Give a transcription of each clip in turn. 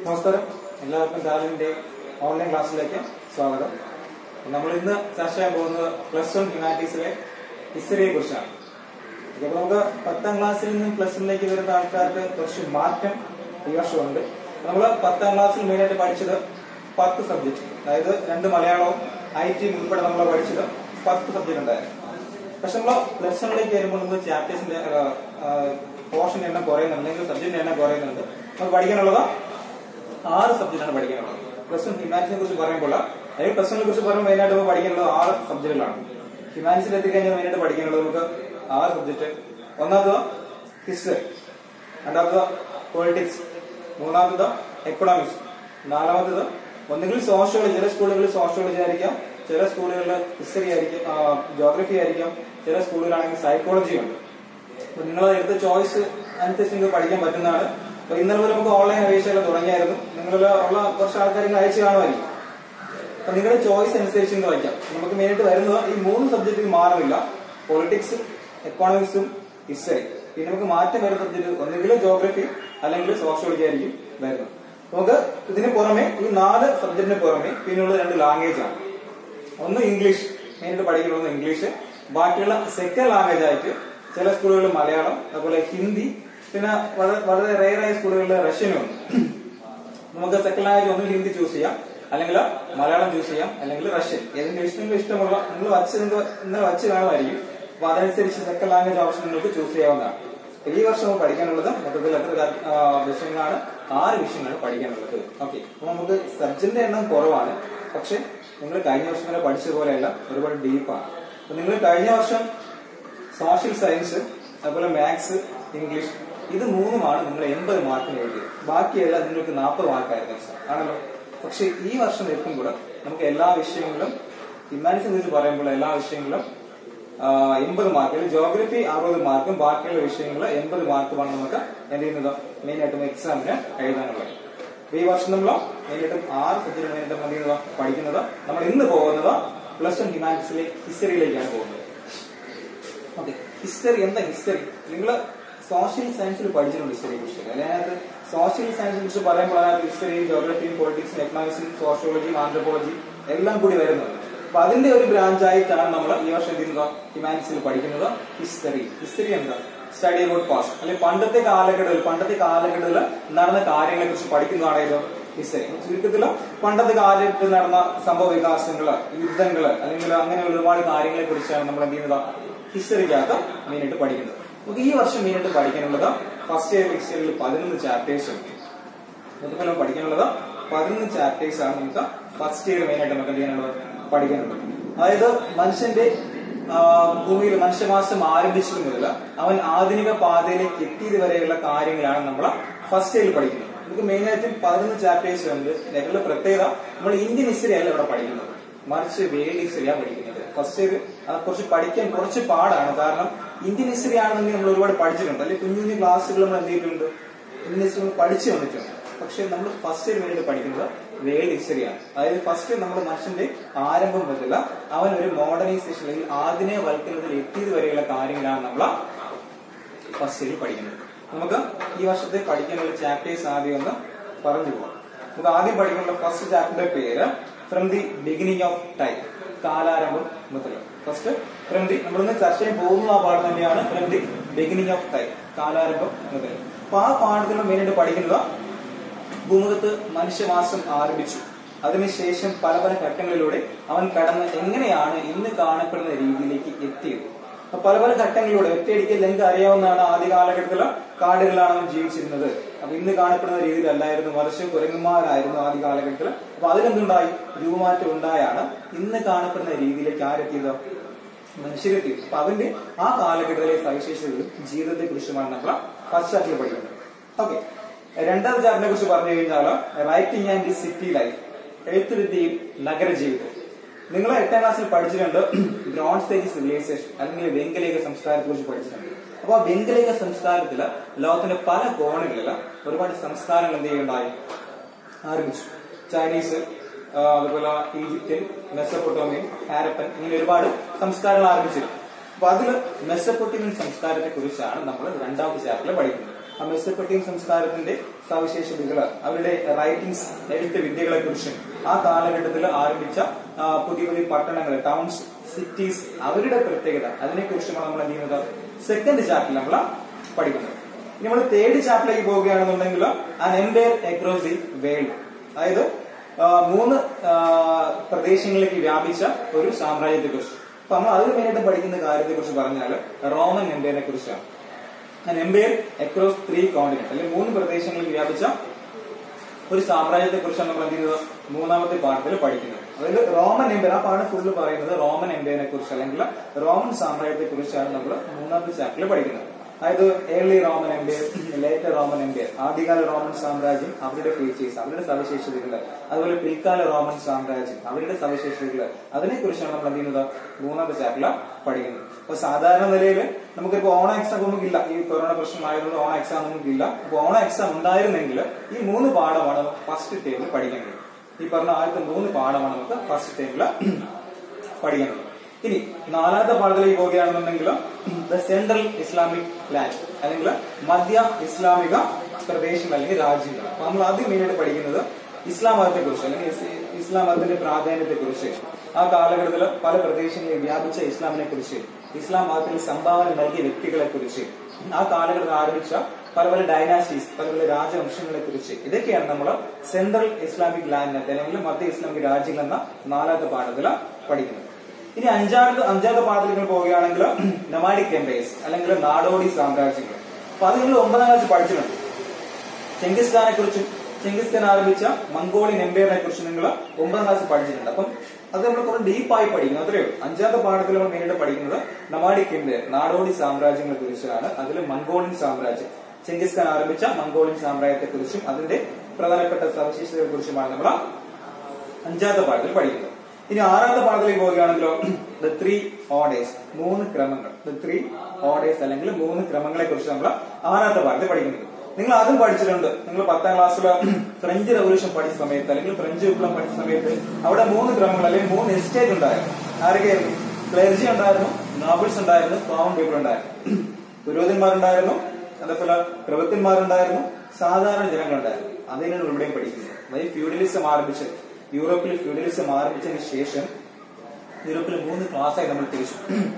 നമസ്കാരം, എല്ലാവർക്കും ടാലിന്റെ ഓൺലൈൻ ക്ലാസ്സിലേക്ക് സ്വാഗതം. നമ്മൾ ഇന്ന് ചർച്ച ചെയ്യാൻ പോകുന്നത് +1 ഹ്യൂമാനിറ്റീസിലെ ഹിസ്റ്ററിയെ കുറിച്ചാണ്. അപ്പോൾ നമുക്ക് 10ാം ക്ലാസ്സിൽ നിന്നും +1ലേക്ക് വരുന്ന ആൾക്കാർക്ക് കുറച്ച് മാറ്റം ഈ വർഷമുണ്ട്. നമ്മൾ 10ാം ക്ലാസ്സിൽ മെയിനായിട്ട് പഠിച്ചത് 10 സബ്ജക്ട്, അതായത് 2 മലയാളവും IT ഉൾപ്പെടെ നമ്മൾ പഠിച്ചത് 10 സബ്ജക്ട് ഉണ്ടായിരുന്നു. പക്ഷെ നമ്മൾ +1ലേക്ക് വരുമ്പോൾ നമുക്ക് ചാപ്റ്റേഴ്സിന്റെ പോർഷൻ എണ്ണം കുറയുന്നുണ്ട്, അല്ലെങ്കിൽ സബ്ജക്റ്റിന്റെ എണ്ണം കുറയുന്നുണ്ട്. നമുക്ക് പഠിക്കാനുള്ളത് 6 സബ്ജക്റ്റാണ് പഠിക്കാനുള്ളത്. +1 ഹ്യൂമാനിറ്റീസിനെ കുറിച്ച് പറയുമ്പോൾ, അതായത് +1നെ കുറിച്ച് പറയുമ്പോൾ മെയിനായിട്ട് നമുക്ക് പഠിക്കാനുള്ളത് 6 സബ്ജക്റ്റുകളാണ്. ഹ്യൂമാനിറ്റീസിൽ എത്തിക്കഴിഞ്ഞാൽ മെയിനായിട്ട് പഠിക്കാനുള്ളത് നമുക്ക് 6 സബ്ജക്ട്. ഒന്നാമത് ഹിസ്റ്ററി, രണ്ടാമത് പൊളിറ്റിക്സ്, മൂന്നാമത് എക്കണോമിക്സ്, നാലാമത് ഒന്നുകിൽ സോഷ്യോളജി. ചില സ്കൂളുകളിൽ സോഷ്യോളജി ആയിരിക്കാം, ചില സ്കൂളുകളിൽ ഹിസ്റ്ററി ആയിരിക്കും, ജോഗ്രഫി ആയിരിക്കാം, ചില സ്കൂളുകളാണെങ്കിൽ സൈക്കോളജി ഉണ്ട്. അപ്പൊ നിങ്ങൾ എടുത്ത ചോയ്സ് അനുസരിച്ച് നിങ്ങൾക്ക് പഠിക്കാൻ പറ്റുന്നതാണ്. അപ്പൊ ഇന്നലെ മുതൽ നമുക്ക് ഓൺലൈൻ അപേക്ഷകൾ തുടങ്ങിയായിരുന്നു. നിങ്ങളിൽ ഉള്ള കുറച്ച് ആൾക്കാർ അയച്ചു കാണുമായിരിക്കും. അപ്പൊ നിങ്ങളുടെ ചോയ്സ് അനുസരിച്ച് നിങ്ങൾ വയ്ക്കാം. നമുക്ക് മെയിനായിട്ട് വരുന്നത് ഈ 3 സബ്ജക്റ്റിൽ മാറുന്നില്ല: പൊളിറ്റിക്സും എക്കണോമിക്സും ഹിസ്റ്ററി. പിന്നെ നമുക്ക് മാറ്റം വരുന്ന സബ്ജക്ട് ഒന്നുകിൽ ജോഗ്രഫി അല്ലെങ്കിൽ സോഷ്യോളജി ആയിരിക്കും വരുന്നത്. നമുക്ക് ഇതിന് പുറമെ, ഈ 4 സബ്ജക്റ്റിന് പുറമെ പിന്നെയുള്ള 2 ലാംഗ്വേജ് ആണ്. ഒന്ന് ഇംഗ്ലീഷ്, മെയിനായിട്ട് പഠിക്കുന്നത് ഇംഗ്ലീഷ്. ബാക്കിയുള്ള സെക്കൻഡ് ലാംഗ്വേജ് ആയിട്ട് ചില സ്കൂളുകളിൽ മലയാളം, അതുപോലെ ഹിന്ദി, പിന്നെ വളരെ റെയറായ സ്കൂളുകളിൽ റഷ്യനും ഉണ്ട്. നമുക്ക് സെക്കൻഡ് ലാംഗ്വേജ് ഒന്ന് ഹിന്ദി ചൂസ് ചെയ്യാം, അല്ലെങ്കിൽ മലയാളം ചൂസ് ചെയ്യാം, അല്ലെങ്കിൽ റഷ്യൻ. ഏതെങ്കിലും ഇഷ്ടമുള്ള നിങ്ങൾ വച്ച് കാണുമായിരിക്കും. അപ്പൊ അതനുസരിച്ച് സെക്കൻഡ് ലാംഗ്വേജ് ഓപ്ഷൻ നിങ്ങൾക്ക് ചൂസ് ചെയ്യാവുന്നതാണ്. ഈ വർഷം നമുക്ക് പഠിക്കാനുള്ളത് മൊത്തത്തിൽ എത്ര വിഷയങ്ങളാണ്? 6 വിഷയങ്ങൾ പഠിക്കാനുള്ളത്. ഓക്കെ, അപ്പൊ നമുക്ക് സബ്ജക്റ്റിന്റെ എണ്ണം കുറവാണ്. പക്ഷെ നിങ്ങൾ കഴിഞ്ഞ വർഷം വരെ പഠിച്ചതുപോലെയല്ല, ഒരുപാട് ഡീപ്പാണ്. അപ്പൊ നിങ്ങൾ കഴിഞ്ഞ വർഷം സോഷ്യൽ സയൻസ്, അതുപോലെ മാത്സ്, ഇംഗ്ലീഷ്, ഇത് 3മാണ് നിങ്ങൾ 80 മാർക്കിന് എഴുതിയത്. ബാക്കിയെല്ലാം നിങ്ങൾക്ക് 40 മാർക്കായിരുന്നു ആണല്ലോ. പക്ഷെ ഈ വർഷം എത്തുമ്പോൾ നമുക്ക് എല്ലാ വിഷയങ്ങളും, ഹ്യൂമാനിറ്റീസിനെ കുറിച്ച് പറയുമ്പോൾ എല്ലാ വിഷയങ്ങളും 80 മാർക്ക്, ജോഗ്രഫി 60 മാർക്കും, ബാക്കിയുള്ള വിഷയങ്ങൾ 80 മാർക്കുമാണ് നമുക്ക് എന്ത് ചെയ്യുന്നത് മെയിനായിട്ടും എക്സാമിന് എഴുതാനുള്ളത്. ഈ വർഷം നമ്മൾ മെയിനായിട്ടും 6 സബ്ജക്റ്റ് മെയിനായിട്ടും എന്ത് ചെയ്യുന്നത് പഠിക്കുന്നത്. നമ്മൾ ഇന്ന് പോകുന്നത് +1 ഹ്യൂമാനിറ്റീസിലെ ഹിസ്റ്ററിയിലേക്കാണ് പോകുന്നത്. ഓക്കെ, ഹിസ്റ്ററി എന്താ? ഹിസ്റ്ററി നിങ്ങൾ സോഷ്യൽ സയൻസിൽ പഠിച്ചിട്ടുണ്ട് ഹിസ്റ്ററിയെ കുറിച്ച്. അതിനകത്ത് സോഷ്യൽ സയൻസിനെ കുറിച്ച് പറയുമ്പോൾ അതിനകത്ത് ഹിസ്റ്ററിയും ജോഗ്രഫിയും പൊളിറ്റിക്സും എക്കണോമിക്സും സോഷ്യോളജിയും ആന്ത്രോപോളജിയും എല്ലാം കൂടി വരുന്നുണ്ട്. അപ്പൊ അതിന്റെ ഒരു ബ്രാഞ്ച് ആയിട്ടാണ് നമ്മൾ ഈ വർഷം എന്ത് ചെയ്യുന്നത് ഹ്യൂമാനിറ്റീസിൽ പഠിക്കുന്നത് ഹിസ്റ്ററി. ഹിസ്റ്ററി എന്താ? സ്റ്റഡി അബൌട്ട് പാസ്റ്റ്, അല്ലെങ്കിൽ പണ്ടത്തെ കാലഘട്ടത്തിൽ നടന്ന കാര്യങ്ങളെ കുറിച്ച് പഠിക്കുന്നതാണ് ഇത് ഹിസ്റ്ററി. ചുരുക്കത്തിൽ പണ്ടത്തെ കാലഘട്ടത്തിൽ നടന്ന സംഭവ വികാസങ്ങള്, യുദ്ധങ്ങള്, അല്ലെങ്കിൽ അങ്ങനെയുള്ള ഒരുപാട് കാര്യങ്ങളെ കുറിച്ചാണ് നമ്മൾ എന്ത് ചെയ്യുന്നത് ഹിസ്റ്ററിക്കകത്ത് മെയിനായിട്ട് പഠിക്കുന്നത്. നമുക്ക് ഈ വർഷം മെയിനായിട്ട് പഠിക്കാനുള്ളത് ഫസ്റ്റ് ഇയർ ഹിസ്റ്ററിയിൽ 11 ചാപ്റ്റേഴ്സ് ഉണ്ട്. അതുപോലെ പഠിക്കാനുള്ളത് 11 ചാപ്റ്റേഴ്സ് ആണ് നമുക്ക് ഫസ്റ്റ് ഇയർ മെയിനായിട്ട് നമുക്ക് എന്ത് ചെയ്യാനുള്ളത് പഠിക്കാനുള്ളത്. അതായത് മനുഷ്യന്റെ ഭൂമിയിൽ മനുഷ്യവാസം ആരംഭിച്ചത് മുതൽ അവൻ ആധുനിക പാതയിലേക്ക് എത്തിയത് വരെയുള്ള കാര്യങ്ങളാണ് നമ്മൾ ഫസ്റ്റ് ഇയറിൽ പഠിക്കുന്നത്. നമുക്ക് മെയിനായിട്ടും 11 ചാപ്റ്റേഴ്സ് ഉണ്ട്. ഇതിനുള്ള പ്രത്യേകത, നമ്മൾ ഇന്ത്യൻ ഹിസ്റ്ററി അല്ല ഇവിടെ പഠിക്കുന്നത്, മറിച്ച് വേൾഡ് ഹിസ്റ്ററിയാണ് പഠിക്കുന്നത്. ഫസ്റ്റ് ഇയർ കുറച്ച് പഠിക്കാൻ കുറച്ച് പാടാണ്. കാരണം ഇന്ത്യൻ ഹിസ്റ്ററി ആണെന്നുണ്ടെങ്കിൽ നമ്മൾ ഒരുപാട് പഠിച്ചിട്ടുണ്ട്, അല്ലെങ്കിൽ കുഞ്ഞു കുഞ്ഞു ക്ലാസ്സുകൾ നമ്മൾ എന്ത് ചെയ്തിട്ടുണ്ട്, ഇന്ത്യൻ ഹിസ്റ്ററി നമ്മൾ പഠിച്ചു വന്നിട്ടുണ്ട്. പക്ഷെ നമ്മൾ ഫസ്റ്റ് ഇയർ വേണ്ടി പഠിക്കുന്നത് വേൾഡ് ഹിസ്റ്ററിയാണ്. അതായത് ഫസ്റ്റ് നമ്മൾ മനുഷ്യന്റെ ആരംഭം മുതൽ അവൻ ഒരു മോഡേണൈസേഷൻ അല്ലെങ്കിൽ ആധുനികവൽക്കരണത്തിൽ എത്തിയത് വരെയുള്ള കാര്യങ്ങളാണ് നമ്മൾ ഫസ്റ്റ് ഇയറിൽ പഠിക്കുന്നത്. നമുക്ക് ഈ വർഷത്തെ പഠിക്കാനുള്ള ചാപ്റ്റേഴ്സ് ആദ്യം ഒന്ന് പറഞ്ഞു പോകാം. നമുക്ക് ആദ്യം പഠിക്കാനുള്ള ഫസ്റ്റ് ചാപ്റ്ററിന്റെ പേര് from the beginning of time, കാലാരംഭം മുതൽ. ഫസ്റ്റ് ഫ്രം ദി, നമ്മളിന്ന് ചർച്ച ചെയ്യാൻ പോകുന്ന ആ പാഠം തന്നെയാണ് from the beginning of time, കാലാരംഭം മുതൽ. അപ്പൊ ആ പാഠത്തിൽ മെയിനായിട്ട് പഠിക്കുന്നത് ഭൂമുഖത്ത് മനുഷ്യവാസം ആരംഭിച്ചു, അതിനുശേഷം പല പല ഘട്ടങ്ങളിലൂടെ അവൻ കടന്ന് എങ്ങനെയാണ് ഇന്ന് കാണപ്പെടുന്ന രീതിയിലേക്ക് എത്തിയത്. പല പല ഘട്ടങ്ങളിലൂടെ ഒറ്റയടിക്ക് നിങ്ങൾക്ക് അറിയാവുന്നതാണ്, ആദ്യ കാലഘട്ടത്തില് കാടുകളാണ് അവൻ ജീവിച്ചിരുന്നത്. അപ്പൊ ഇന്ന് കാണപ്പെടുന്ന രീതിയിലല്ലായിരുന്നു, മറിച്ച് കുരങ്ങന്മാരായിരുന്നു ആദ്യ കാലഘട്ടത്തിൽ. അപ്പൊ അതിലെന്തുണ്ടായി? രൂപമാറ്റം ഉണ്ടായാണ് ഇന്ന് കാണപ്പെടുന്ന രീതിയിലേക്ക് ആരെത്തിയത്? മനുഷ്യരെത്തിയത്. അപ്പൊ അതിന്റെ ആ കാലഘട്ടത്തിലെ സവിശേഷതകളും ജീവിതത്തെ കുറിച്ചുമാണ് നമ്മൾ ഫസ്റ്റ് ചാപ്റ്ററിൽ പഠിക്കുന്നത്. ഓക്കെ, രണ്ടാമത്തെ ചാപ്റ്ററിനെ കുറിച്ച് പറഞ്ഞു കഴിഞ്ഞാൽ writing and the city life, എഴുത്തുവിദ്യയും നഗരജീവിതവും. നിങ്ങൾ 8ാം ക്ലാസ്സിൽ പഠിച്ചിട്ടുണ്ട് ബ്രോൺസ് ഏജ് സിവിലൈസേഷൻ, അല്ലെങ്കിൽ വെങ്കലേഖ സംസ്കാരത്തെ കുറിച്ച് പഠിച്ചിട്ടുണ്ട്. അപ്പൊ ആ വെങ്കലേഖ സംസ്കാരത്തില് ലോകത്തിന്റെ പല കോണുകളിൽ ഒരുപാട് സംസ്കാരങ്ങൾ എന്ത് ചെയ്യുണ്ടായി ആരംഭിച്ചു. ചൈനീസ്, അതുപോലെ ഈജിപ്ഷ്യൻ, മെസപ്പൊട്ടോമിയൻ, ഹാരപ്പൻ, ഇങ്ങനെ ഒരുപാട് സംസ്കാരങ്ങൾ ആരംഭിച്ചിരുന്നു. അപ്പൊ അതിൽ മെസപ്പൊട്ടോമിയൻ സംസ്കാരത്തെ കുറിച്ചാണ് നമ്മൾ രണ്ടാമത്തെ ചാപ്റ്ററിൽ പഠിക്കുന്നത്. ആ മെസ്സപ്പൊട്ടേമിയൻ സംസ്കാരത്തിന്റെ സവിശേഷതകൾ, അവരുടെ റൈറ്റിംഗ്സ്, എഴുത്ത് വിദ്യകളെ കുറിച്ചും ആ കാലഘട്ടത്തിൽ ആരംഭിച്ച പുതിയ പുതിയ പട്ടണങ്ങൾ, ടൗൺസ്, സിറ്റീസ്, അവരുടെ പ്രത്യേകത, അതിനെക്കുറിച്ചുമാണ് നമ്മൾ എന്ത് ചെയ്യുന്നത് സെക്കൻഡ് ചാപ്റ്ററിൽ നമ്മൾ പഠിക്കുന്നത്. ഇനി നമ്മൾ തേർഡ് ചാപ്റ്ററിലേക്ക് പോവുകയാണെന്നുണ്ടെങ്കിൽ an empire across the world, അതായത് 3 പ്രദേശങ്ങളിലേക്ക് വ്യാപിച്ച ഒരു സാമ്രാജ്യത്തെ കുറിച്ച്. അപ്പൊ നമ്മൾ അതിന് മെയിനായിട്ട് പഠിക്കുന്ന കാര്യത്തെ കുറിച്ച് പറഞ്ഞാൽ റോമൻ എംപയറിനെ കുറിച്ചാണ്. ആൻ എംപയർ അക്രോസ് 3 കോണ്ടിനെന്റ്, അല്ലെങ്കിൽ 3 പ്രദേശങ്ങളിലേക്ക് വ്യാപിച്ച ഒരു സാമ്രാജ്യത്തെ കുറിച്ചാണ് നമ്മൾ എന്ത് ചെയ്യുന്നത് മൂന്നാമത്തെ പാഠത്തിൽ പഠിക്കുന്നത്. അതായത് റോമൻ എംപയർ, ആ പാഠം ഫുള്ള് പറയുന്നത് റോമൻ എംപയറിനെ കുറിച്ച് അല്ലെങ്കിൽ റോമൻ സാമ്രാജ്യത്തെ കുറിച്ചാണ് നമ്മൾ മൂന്നാമത്തെ ചാപ്റ്ററിൽ പഠിക്കുന്നത്. അതായത് early Roman empire, later Roman empire, ആദ്യകാല റോമൻ സാമ്രാജ്യം, അവരുടെ ഫീച്ചേഴ്സ്, അവരുടെ സവിശേഷതകൾ, അതുപോലെ പിൽക്കാല റോമൻ സാമ്രാജ്യം, അവരുടെ സവിശേഷതകൾ, അതിനെക്കുറിച്ചാണ് നമ്മൾ എന്ത് ചെയ്യുന്നത് മൂന്നാമത്തെ ചാപ്റ്ററിൽ പഠിക്കുന്നത്. അപ്പൊ സാധാരണ നിലയിൽ നമുക്കിപ്പോ ഓണ എക്സാം നമുക്കില്ല, ഈ കൊറോണ പ്രശ്നം ആയതുകൊണ്ട് ഓണ എക്സാം നമുക്കില്ല. അപ്പൊ ഓണ എക്സാം ഉണ്ടായിരുന്നെങ്കിൽ ഈ 3 പാഠമാണ് നമുക്ക് ഫസ്റ്റ് ടേമിൽ പഠിക്കേണ്ടത്. ഈ പറഞ്ഞ ആദ്യത്തെ 3 പാഠമാണ് നമുക്ക് ഫസ്റ്റ് ടേമിൽ പഠിക്കേണ്ടത്. ഇനി 4ാമത്തെ പാഠത്തിലേക്ക് പോവുകയാണെന്നുണ്ടെങ്കിൽ ദ സെൻട്രൽ ഇസ്ലാമിക് ലാൻഡ്, അല്ലെങ്കിൽ മധ്യ ഇസ്ലാമിക പ്രദേശങ്ങൾ അല്ലെങ്കിൽ രാജ്യങ്ങൾ. അപ്പൊ നമ്മൾ ആദ്യം മെയിനായിട്ട് പഠിക്കുന്നത് ഇസ്ലാം മതത്തെ കുറിച്ച്, അല്ലെങ്കിൽ ഇസ്ലാം മതത്തിന്റെ പ്രാധാന്യത്തെ കുറിച്ച്, ആ കാലഘട്ടത്തിൽ പല പ്രദേശങ്ങളിൽ വ്യാപിച്ച ഇസ്ലാമിനെ കുറിച്ച്, ഇസ്ലാം മതത്തിൽ സംഭാവന നൽകിയ വ്യക്തികളെ കുറിച്ച്, ആ കാലഘട്ടത്തിൽ ആരംഭിച്ച പല പല ഡൈനാസ്റ്റീസ്, പല പല രാജവംശങ്ങളെ കുറിച്ച്, ഇതൊക്കെയാണ് നമ്മൾ സെൻട്രൽ ഇസ്ലാമിക് ലാൻഡ് അല്ലെങ്കിൽ മധ്യ ഇസ്ലാമിക് രാജ്യങ്ങൾ എന്ന 4ാമത്തെ പാഠത്തിൽ പഠിക്കുന്നത്. ഇനി 5ാമത്തെ പാഠത്തിൽ പോവുകയാണെങ്കിൽ നൊമാഡിക് എംപയേഴ്സ്, അല്ലെങ്കിൽ നാടോടി സാമ്രാജ്യങ്ങൾ. അപ്പൊ അത് നിങ്ങൾ 9ാം ക്ലാസ്സിൽ പഠിച്ചിട്ടുണ്ട്. ചെങ്കിസ് ഖാനെ കുറിച്ചും ചെങ്കിസ് ഖാൻ ആരംഭിച്ച മംഗോളിയൻ എംപയറിനെ കുറിച്ച് നിങ്ങൾ 9ാം ക്ലാസ്സിൽ പഠിച്ചിട്ടുണ്ട്. അപ്പം അത് നമ്മൾ കുറെ ഡീപ്പായി പഠിക്കുന്നത് അത്രയോ. 5ാമത്തെ പാഠത്തിൽ നമ്മൾ മെയിനായിട്ട് പഠിക്കുന്നത് നൊമാഡിക് എംപയർ, നാടോടി സാമ്രാജ്യങ്ങളെ കുറിച്ചാണ്. അതിൽ മംഗോളിയൻ സാമ്രാജ്യം, ചെങ്കിസ് ഖാൻ ആരംഭിച്ച മംഗോളിയൻ സാമ്രാജ്യത്തെ കുറിച്ചും അതിന്റെ പ്രധാനപ്പെട്ട സവിശേഷതകളെ കുറിച്ചുമാണ് നമ്മൾ 5ാമത്തെ പാഠത്തിൽ പഠിക്കുന്നത്. ഇനി 6ാമത്തെ പാഠത്തിലേക്ക് പോവുകയാണെങ്കിലോ ദ 3 ഓർഡേഴ്സ്, 3 ക്രമങ്ങൾ, ദ 3 ഓർഡേഴ്സ് അല്ലെങ്കിൽ 3 ക്രമങ്ങളെ കുറിച്ച് നമ്മൾ 6ാമത്തെ പാഠത്തിൽ പഠിക്കുന്നത്. നിങ്ങൾ അതും പഠിച്ചിട്ടുണ്ട്. നിങ്ങൾ 10ാം ക്ലാസ്സിൽ ഫ്രഞ്ച് റവല്യൂഷൻ പഠിച്ച സമയത്ത് അല്ലെങ്കിൽ ഫ്രഞ്ച് വിപ്ലവം പഠിച്ച സമയത്ത് അവിടെ 3 ക്രമങ്ങൾ അല്ലെങ്കിൽ 3 എസ്റ്റേറ്റ് ഉണ്ടായിരുന്നു. ആരൊക്കെയായിരുന്നു? ക്ലെർജി ഉണ്ടായിരുന്നു, നോബിൾസ് ഉണ്ടായിരുന്നു, കോമൺ പീപ്പിൾ ഉണ്ടായിരുന്നു, പുരോഹിതന്മാരുണ്ടായിരുന്നു, അതേപോലെ പ്രഭുക്കന്മാരുണ്ടായിരുന്നു, സാധാരണ ജനങ്ങളുണ്ടായിരുന്നു. അതിനാണ് ഇവിടെയും പഠിക്കുന്നത്. അതായത് ഫ്യൂഡലിസം ആരംഭിച്ചത്, യൂറോപ്പിൽ ഫ്യൂഡലിസം ആരംഭിച്ചതിന് ശേഷം യൂറോപ്പിൽ 3 ക്ലാസ്സായി നമ്മൾ തിരിച്ചു.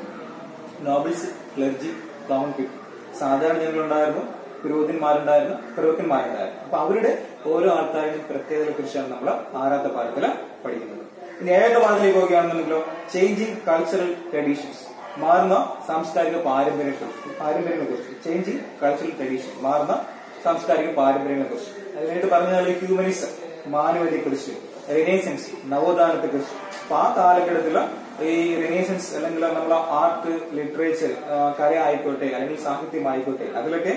Nobles, clergy, common people. സാധാരണ ജനങ്ങളുണ്ടായിരുന്നു, പുരോഹിതന്മാരുണ്ടായിരുന്നു, പ്രഭുക്കന്മാരുണ്ടായിരുന്നു. അപ്പൊ അവരുടെ ഓരോ ആൾക്കാരുടെയും പ്രത്യേകതകളെ കുറിച്ചാണ് നമ്മൾ 6ാമത്തെ പാഠത്തിൽ പഠിക്കുന്നത്. ഇനി 7ാമത്തെ പാഠത്തിലേക്ക് പോവുകയാണെന്നുണ്ടെങ്കിലോ ചേഞ്ചിങ് കൾച്ചറൽ ട്രഡീഷൻസ്, മാറുന്ന സാംസ്കാരിക പാരമ്പര്യങ്ങളെ കുറിച്ച്. ചേഞ്ചിങ് കൾച്ചറൽ ട്രഡീഷൻ, മാറുന്ന സാംസ്കാരിക പാരമ്പര്യങ്ങളെ കുറിച്ച്. അതിനായിട്ട് പറഞ്ഞാൽ ഹ്യൂമനിസം, മാനവതയെ കുറിച്ച്, റിനേസൻസ്, നവോത്ഥാനത്തെ കുറിച്ച്. അപ്പൊ ആ കാലഘട്ടത്തിൽ ഈ റിനേസൻസ് അല്ലെങ്കിൽ നമ്മളെ ആർട്ട്, ലിറ്ററേച്ചർ, കല ആയിക്കോട്ടെ അല്ലെങ്കിൽ സാഹിത്യം ആയിക്കോട്ടെ, അതിലൊക്കെ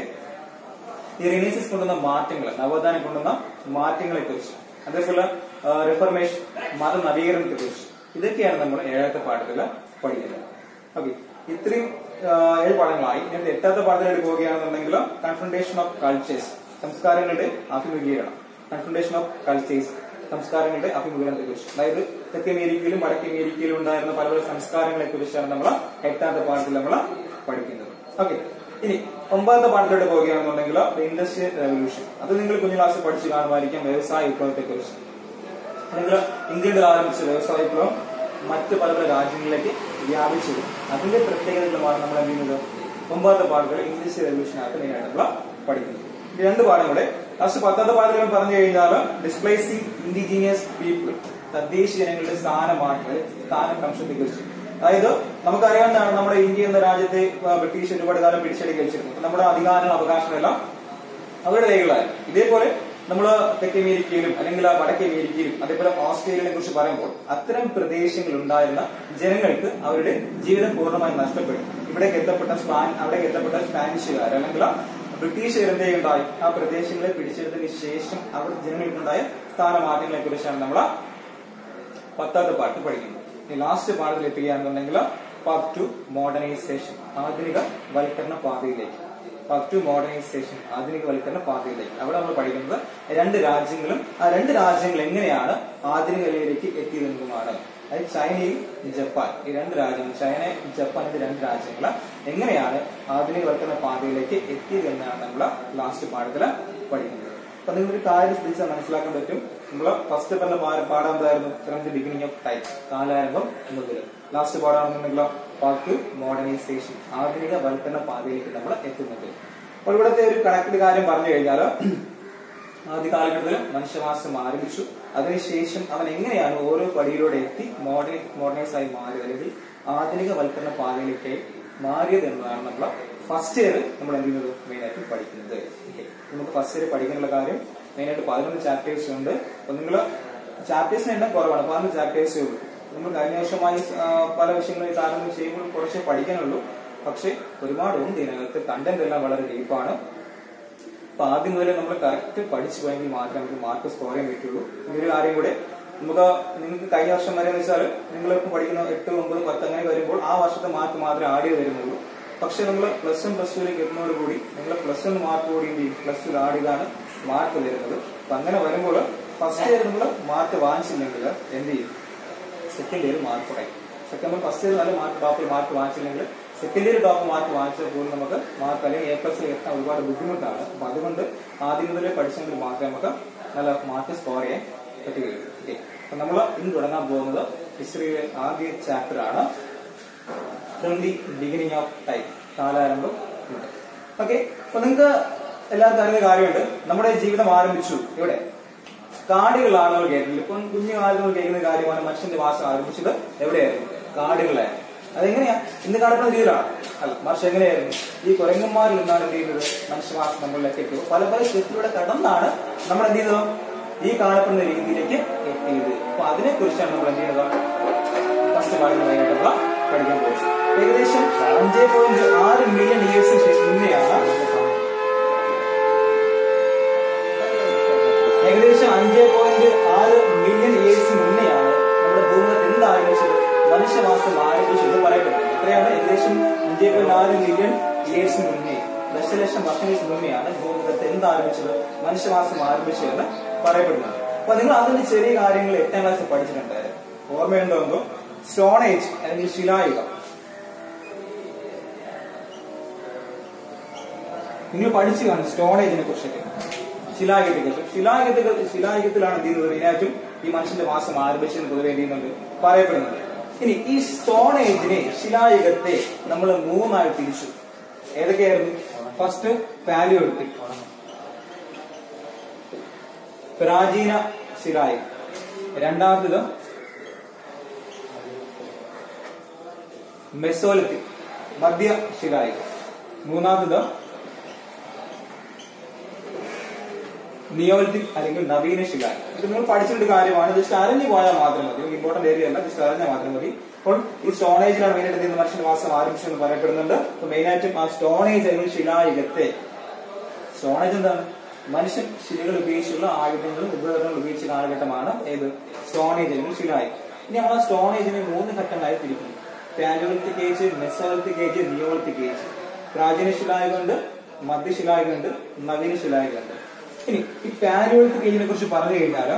ഈ റിനേസൻസ് കൊണ്ടുവന്ന മാറ്റങ്ങൾ, നവോത്ഥാനം കൊണ്ടുവന്ന മാറ്റങ്ങളെ കുറിച്ച്, അതേപോലെ റിഫർമേഷൻ, മത നവീകരണത്തെ കുറിച്ച്, ഇതൊക്കെയാണ് നമ്മൾ 7ാമത്തെ പാഠത്തിൽ പഠിക്കുന്നത്. ഓക്കെ, ഇത്രയും 7 പാഠങ്ങളായി. ഇനി 8ാമത്തെ പാഠത്തിലേക്ക് പോവുകയാണെന്നുണ്ടെങ്കിൽ കൺഫ്രണ്ടേഷൻ ഓഫ് കൾച്ചേഴ്സ്, സംസ്കാരങ്ങളുടെ അഭിമുഖീകരണം. കൺഫ്രണ്ടേഷൻ ഓഫ് കൾച്ചേഴ്സ്, സംസ്കാരങ്ങളുടെ അഭിമുഖീകരണത്തെ കുറിച്ച്. അതായത് തെക്കേ അമേരിക്കയിലും വടക്കേ അമേരിക്കയിലും ഉണ്ടായിരുന്ന പല പല സംസ്കാരങ്ങളെ കുറിച്ചാണ് നമ്മൾ 8ാമത്തെ പാഠത്തിൽ നമ്മൾ പഠിക്കുന്നത്. ഓക്കെ, ഇനി 9ാമത്തെ പാഠത്തിലോട്ട് പോവുകയാണെന്നുണ്ടെങ്കിൽ ഇൻഡസ്ട്രിയൽ റവല്യൂഷൻ. അത് നിങ്ങൾ കുഞ്ഞു ക്ലാസ്സിൽ പഠിച്ചു കാണുമായിരിക്കും. വ്യവസായ വിപ്ലവത്തെ കുറിച്ച്, അല്ലെങ്കിൽ ഇന്ത്യയിൽ ആരംഭിച്ച വ്യവസായ വിപ്ലവം മറ്റ് പല പല രാജ്യങ്ങളിലേക്ക് വ്യാപിച്ചത്, അതിന്റെ പ്രത്യേകതകളുമാണ് നമ്മൾ എന്ത് ചെയ്യുന്നത് 9ാമത്തെ പാഠത്തിൽ ഇൻഡസ്ട്രിയൽ റവല്യൂഷൻ ആയിട്ട് മെയിനായിട്ട് നമ്മൾ പഠിക്കുന്നത്. 2 പാഠങ്ങളെ ലാസ്റ്റ് 10ാമത്തെ പാഠത്തിൽ പറഞ്ഞു കഴിഞ്ഞാൽ ഡിസ്പ്ലേസിംഗ് ഇൻഡിജീനിയസ് പീപ്പിൾ, തദ്ദേശ ജനങ്ങളുടെ സ്ഥാനഭ്രംശത്തെ കുറിച്ച്. അതായത് നമുക്കറിയാവുന്നതാണ്, നമ്മുടെ ഇന്ത്യ എന്ന രാജ്യത്തെ ബ്രിട്ടീഷ് ഒരുപാട് കാലം പിടിച്ചെടുക്കി വെച്ചിരുന്നു. നമ്മുടെ അധികാരങ്ങളും അവകാശങ്ങളെല്ലാം അവരുടെ കൈകളായിരുന്നു. ഇതേപോലെ നമ്മൾ തെക്കേ അമേരിക്കയിലും അല്ലെങ്കിൽ വടക്കേ അമേരിക്കയിലും അതേപോലെ ഓസ്ട്രേലിയനെ കുറിച്ച് പറയുമ്പോൾ അത്തരം പ്രദേശങ്ങളിൽ ഉണ്ടായിരുന്ന ജനങ്ങൾക്ക് അവരുടെ ജീവിതം പൂർണ്ണമായി നഷ്ടപ്പെട്ടു. അവിടേക്ക് എത്തപ്പെട്ട സ്പാനിഷുകാർ അല്ലെങ്കിൽ ബ്രിട്ടീഷുകാർ എന്തെയുണ്ടായി, ആ പ്രദേശങ്ങളെ പിടിച്ചെടുത്തതിന് ശേഷം അവിടെ ജനങ്ങൾക്കുണ്ടായ സ്ഥാനമാറ്റങ്ങളെ കുറിച്ചാണ് നമ്മൾ 10ാമത്തെ പാഠത്തിൽ പഠിക്കുന്നത്. ഇനി ലാസ്റ്റ് പാഠത്തിൽ എത്തുകയാണെന്നുണ്ടെങ്കിൽ പാർട്ട് 2 മോഡേണൈസേഷൻ, ആധുനിക വൽക്കരണ പാതയിലേക്ക്. പാർട്ട് 2 മോഡേണൈസേഷൻ, ആധുനിക വൽക്കരണ പാതയിലേക്ക്. അവിടെ നമ്മൾ പഠിക്കുന്നത് 2 രാജ്യങ്ങളും ആ 2 രാജ്യങ്ങൾ എങ്ങനെയാണ് ആധുനിക നിലയിലേക്ക് എത്തിയതെന്നതുമാണ്. അതായത് ചൈനയും ജപ്പാൻ, ഈ 2 രാജ്യങ്ങൾ, ചൈന ജപ്പാൻ എന്നീ 2 രാജ്യങ്ങൾ എങ്ങനെയാണ് ആധുനികവൽക്കരണ പാതയിലേക്ക് എത്തിയത് എന്നാണ് നമ്മൾ ലാസ്റ്റ് പാഠത്തിൽ പഠിക്കുന്നത്. അപ്പൊ നിങ്ങളൊരു കാര്യം ശ്രദ്ധിച്ചാൽ മനസ്സിലാക്കാൻ പറ്റും. നമ്മള് ഫസ്റ്റ് പറഞ്ഞ പാഠം എന്തായിരുന്നു? From the beginning of time, കാലാരംഭം മുതൽ. ലാസ്റ്റ് പാഠമാണെന്നുള്ള പാർട്ട് മോഡേണൈസേഷൻ, ആധുനിക വൽക്കരണ പാതയിലേക്ക് നമ്മൾ എത്തുന്നത്. അപ്പോൾ ഇവിടുത്തെ ഒരു കണക്ട് കാര്യം പറഞ്ഞു കഴിഞ്ഞാൽ, ആദ്യ കാലഘട്ടത്തിൽ മനുഷ്യവാസം ആരംഭിച്ചു. അതിനുശേഷം അവൻ എങ്ങനെയാണ് ഓരോ പടിയിലൂടെ എത്തി മോഡേണൈസ് ആയി മാറിയത്, അല്ലെങ്കിൽ ആധുനിക വൽക്കരണ പാതയിലേക്ക് മാറിയത് എന്നതാണ് നമ്മൾ ഫസ്റ്റ് ഇയർ നമ്മൾ എന്ത് ചെയ്യുന്നത് മെയിനായിട്ട് പഠിക്കുന്നത്. നമുക്ക് ഫസ്റ്റ് ഇയർ പഠിക്കാനുള്ള കാര്യം മെയിനായിട്ട് 11 ചാപ്റ്റേഴ്സ് ഉണ്ട്. അപ്പൊ നിങ്ങൾ ചാപ്റ്റേഴ്സിന് എണ്ണം കുറവാണ്, 11 ചാപ്റ്റേഴ്സേ ഉള്ളൂ. നമ്മൾ കഴിഞ്ഞ വർഷമായി പല വിഷയങ്ങളിൽ താരതമ്യം ചെയ്യുമ്പോൾ കുറച്ചേ പഠിക്കാനുള്ളൂ. പക്ഷെ ഒരുപാട് ഉണ്ട് ഇതിനകത്ത്, കണ്ടന്റ് എല്ലാം വളരെ ഡീപ്പാണ്. അപ്പൊ ആദ്യം മുതലേ നമ്മൾ കറക്റ്റ് പഠിച്ചു പോയെങ്കിൽ മാത്രമേ നമുക്ക് മാർക്ക് സ്കോർ ചെയ്യാൻ പറ്റുള്ളൂ. ഇതൊരു കാര്യം കൂടെ, നിങ്ങൾക്ക് കഴിഞ്ഞ വർഷം വരെ എന്ന് വെച്ചാൽ നിങ്ങളിപ്പോൾ പഠിക്കുന്ന 8, 9, 10 അങ്ങനെ വരുമ്പോൾ ആ വർഷത്തെ മാർക്ക് മാത്രമേ ആഡ് ചെയ്ത് വരുന്നുള്ളൂ. പക്ഷെ നമ്മൾ പ്ലസ് 1 പ്ലസ് 2ലേക്ക് എത്തുന്നതോടുകൂടി നിങ്ങൾ പ്ലസ് 1 മാർക്ക് കൂടി പ്ലസ് 2 ആഡ് ചെയ്താണ് മാർക്ക് വരുന്നത്. അപ്പൊ അങ്ങനെ വരുമ്പോൾ ഫസ്റ്റ് ഇയർ നമ്മൾ മാർക്ക് വാങ്ങിച്ചില്ലെങ്കിൽ എന്ത് ചെയ്യും? സെക്കൻഡ് ഇയർ മാർക്ക് കുറയും. ഫസ്റ്റ് ഇയർ നല്ല മാർക്ക് ടോപ്പിൽ മാർക്ക് വാങ്ങിച്ചില്ലെങ്കിൽ സെക്കൻഡ് ഇയർ ടോപ്പ് മാർക്ക് വാങ്ങിച്ചാൽ പോലും നമുക്ക് മാർക്ക് അല്ലെങ്കിൽ A+ എത്താൻ ഒരുപാട് ബുദ്ധിമുട്ടാണ്. അപ്പൊ അതുകൊണ്ട് ആദ്യം മുതലേ പഠിച്ചെങ്കിൽ മാത്രമേ നമുക്ക് നല്ല മാർക്ക് സ്കോർ ചെയ്യാൻ പറ്റുകയുള്ളൂ. അപ്പൊ നമ്മൾ ഇന്ന് തുടങ്ങാൻ പോകുന്നത് ഹിസ്റ്ററിയിലെ ആദ്യ ചാപ്റ്റർ ആണ്, from the beginning of time, കാലാരംഭം. ഓക്കെ, അപ്പൊ നിങ്ങൾക്ക് എല്ലാവർക്കും അറിയുന്ന കാര്യമുണ്ട്, നമ്മുടെ ജീവിതം ആരംഭിച്ചു ഇവിടെ കാടുകളാണ് നമ്മൾ കേട്ടില്ല. ഇപ്പം കുഞ്ഞു കാലങ്ങൾ കേൾക്കുന്ന കാര്യമാണ് മനുഷ്യന്റെ വാസം ആരംഭിച്ചത് എവിടെയായിരുന്നു? കാടുകളായിരുന്നു. അതെങ്ങനെയാ? ഇന്ന് കാണപ്പെടുന്ന രീതിയിലാണ് അല്ല, മറിച്ച് എങ്ങനെയായിരുന്നു? ഈ കുരങ്ങന്മാരിൽ നിന്നാണ് എന്ത് ചെയ്യുന്നത്? മനുഷ്യവാസം നമ്മളിലേക്ക് എത്തുക. പല പല സ്റ്റെപ്പിലൂടെ കടന്നാണ് നമ്മൾ എന്ത് ചെയ്തത്? ഈ കാണപ്പെടുന്ന രീതിയിലേക്ക് എത്തിയത്. അപ്പൊ അതിനെ കുറിച്ചാണ് നമ്മൾ എന്ത് ചെയ്യുന്നത്? ഫസ്റ്റ് പാഠങ്ങളായിട്ടുള്ള പഠിക്കാൻ പോകുന്നത്. ഏകദേശം 5.6 മില്യൺ ഇയേഴ്സിന് മുന്നെയാണ് ഏകദേശം 5.6 മില്യൺ ഇയേഴ്സിന് മുന്നെയാണ് നമ്മുടെ ഭൂമിയിൽ എന്ത് ആരംഭിച്ചത്? മനുഷ്യവാസം ആരംഭിച്ചത് പറയപ്പെടുന്നത്. എത്രയാണ്? ഏകദേശം 5.6 മില്യൺ ഇയേഴ്സിന് മുന്നേ, ദശലക്ഷം വർഷങ്ങൾക്ക് മുന്നെയാണ് ഭൂമികത്ത് എന്ത് ആരംഭിച്ചത്? മനുഷ്യവാസം ആരംഭിച്ചതെന്ന് പറയപ്പെടുന്നത്. അപ്പൊ നിങ്ങൾ അതിന്റെ ചെറിയ കാര്യങ്ങൾ 8ാം ക്ലാസ്സിൽ പഠിച്ചിട്ടുണ്ടായിരുന്നു. ഓർമ്മയുണ്ടോ എന്തോ? സ്റ്റോൺ ഏജ് അല്ലെങ്കിൽ ശിലായുഗം നിങ്ങൾ പഠിച്ചു കാണും. സ്റ്റോൺ ഏജിനെ കുറിച്ചൊക്കെ, ശിലായുഗത്തെ കുറിച്ച്. ശിലായുഗത്തിലാണ് എന്ത് ചെയ്യുന്നത്? മെയിനായിട്ടും ഈ മനുഷ്യന്റെ വാസം ആരംഭിച്ചെന്ന് പൊതുവെ എന്ത് ചെയ്യുന്നുണ്ട്? പറയപ്പെടുന്നുണ്ട്. ഇനി ഈ സ്റ്റോൺ ഏജിനെ, ശിലായുഗത്തെ നമ്മൾ 3ആയി തിരിച്ചു. ഏതൊക്കെയായിരുന്നു? ഫസ്റ്റ് പാലിയോളിത്തിക്, പ്രാചീന ശിലായുഗം. രണ്ടാമത്തേത് മെസോലിത്തിക്, മധ്യ ശിലായുഗം. മൂന്നാമത്തേത് നിയോലിത്തിക് അല്ലെങ്കിൽ നവീന ശിലായുഗം. ഇത് നിങ്ങൾ പഠിച്ചിട്ട് കാര്യമാണ്, ജസ്റ്റ് അറിഞ്ഞു പോയാൽ മാത്രം മതി. ഇമ്പോർട്ടന്റ് ഏരിയ അല്ല, ജസ്റ്റ് അറിഞ്ഞാൽ മാത്രം മതി. അപ്പോൾ ഈ സ്റ്റോൺ ഏജിലാണ് മെയിനായിട്ട് എന്ത് മനുഷ്യന്റെ വാസം ആരംഭിച്ചെന്ന് പറയപ്പെടുന്നുണ്ട്. അപ്പൊ മെയിനായിട്ടും ആ സ്റ്റോൺ ഏജ് അല്ലെങ്കിൽ ശിലായുഗത്തെ, സ്റ്റോൺ ഏജ് എന്താണ്? മനുഷ്യൻ ശിലകൾ ഉപയോഗിച്ചുള്ള ആയുധങ്ങളും ഉപകരണങ്ങളും ഉപയോഗിച്ച കാലഘട്ടമാണ് ഏത്? സ്റ്റോൺ ഏജ് അല്ലെങ്കിൽ ശിലായുഗം. ഇനി നമ്മൾ ആ സ്റ്റോൺ ഏജിനെ 3 ഘട്ടങ്ങളായി തിരിക്കുന്നു. Palaeolithic age, mesolithic age, neolithic age. പ്രാചീന ശിലായുഗമുണ്ട്, മധ്യശിലായുഗമുണ്ട്, നവീന ശിലായുഗമുണ്ട്. ഇനി ഈ പാലിയോലിത്തിക് ഏജിനെ കുറിച്ച് പറഞ്ഞു കഴിഞ്ഞാൽ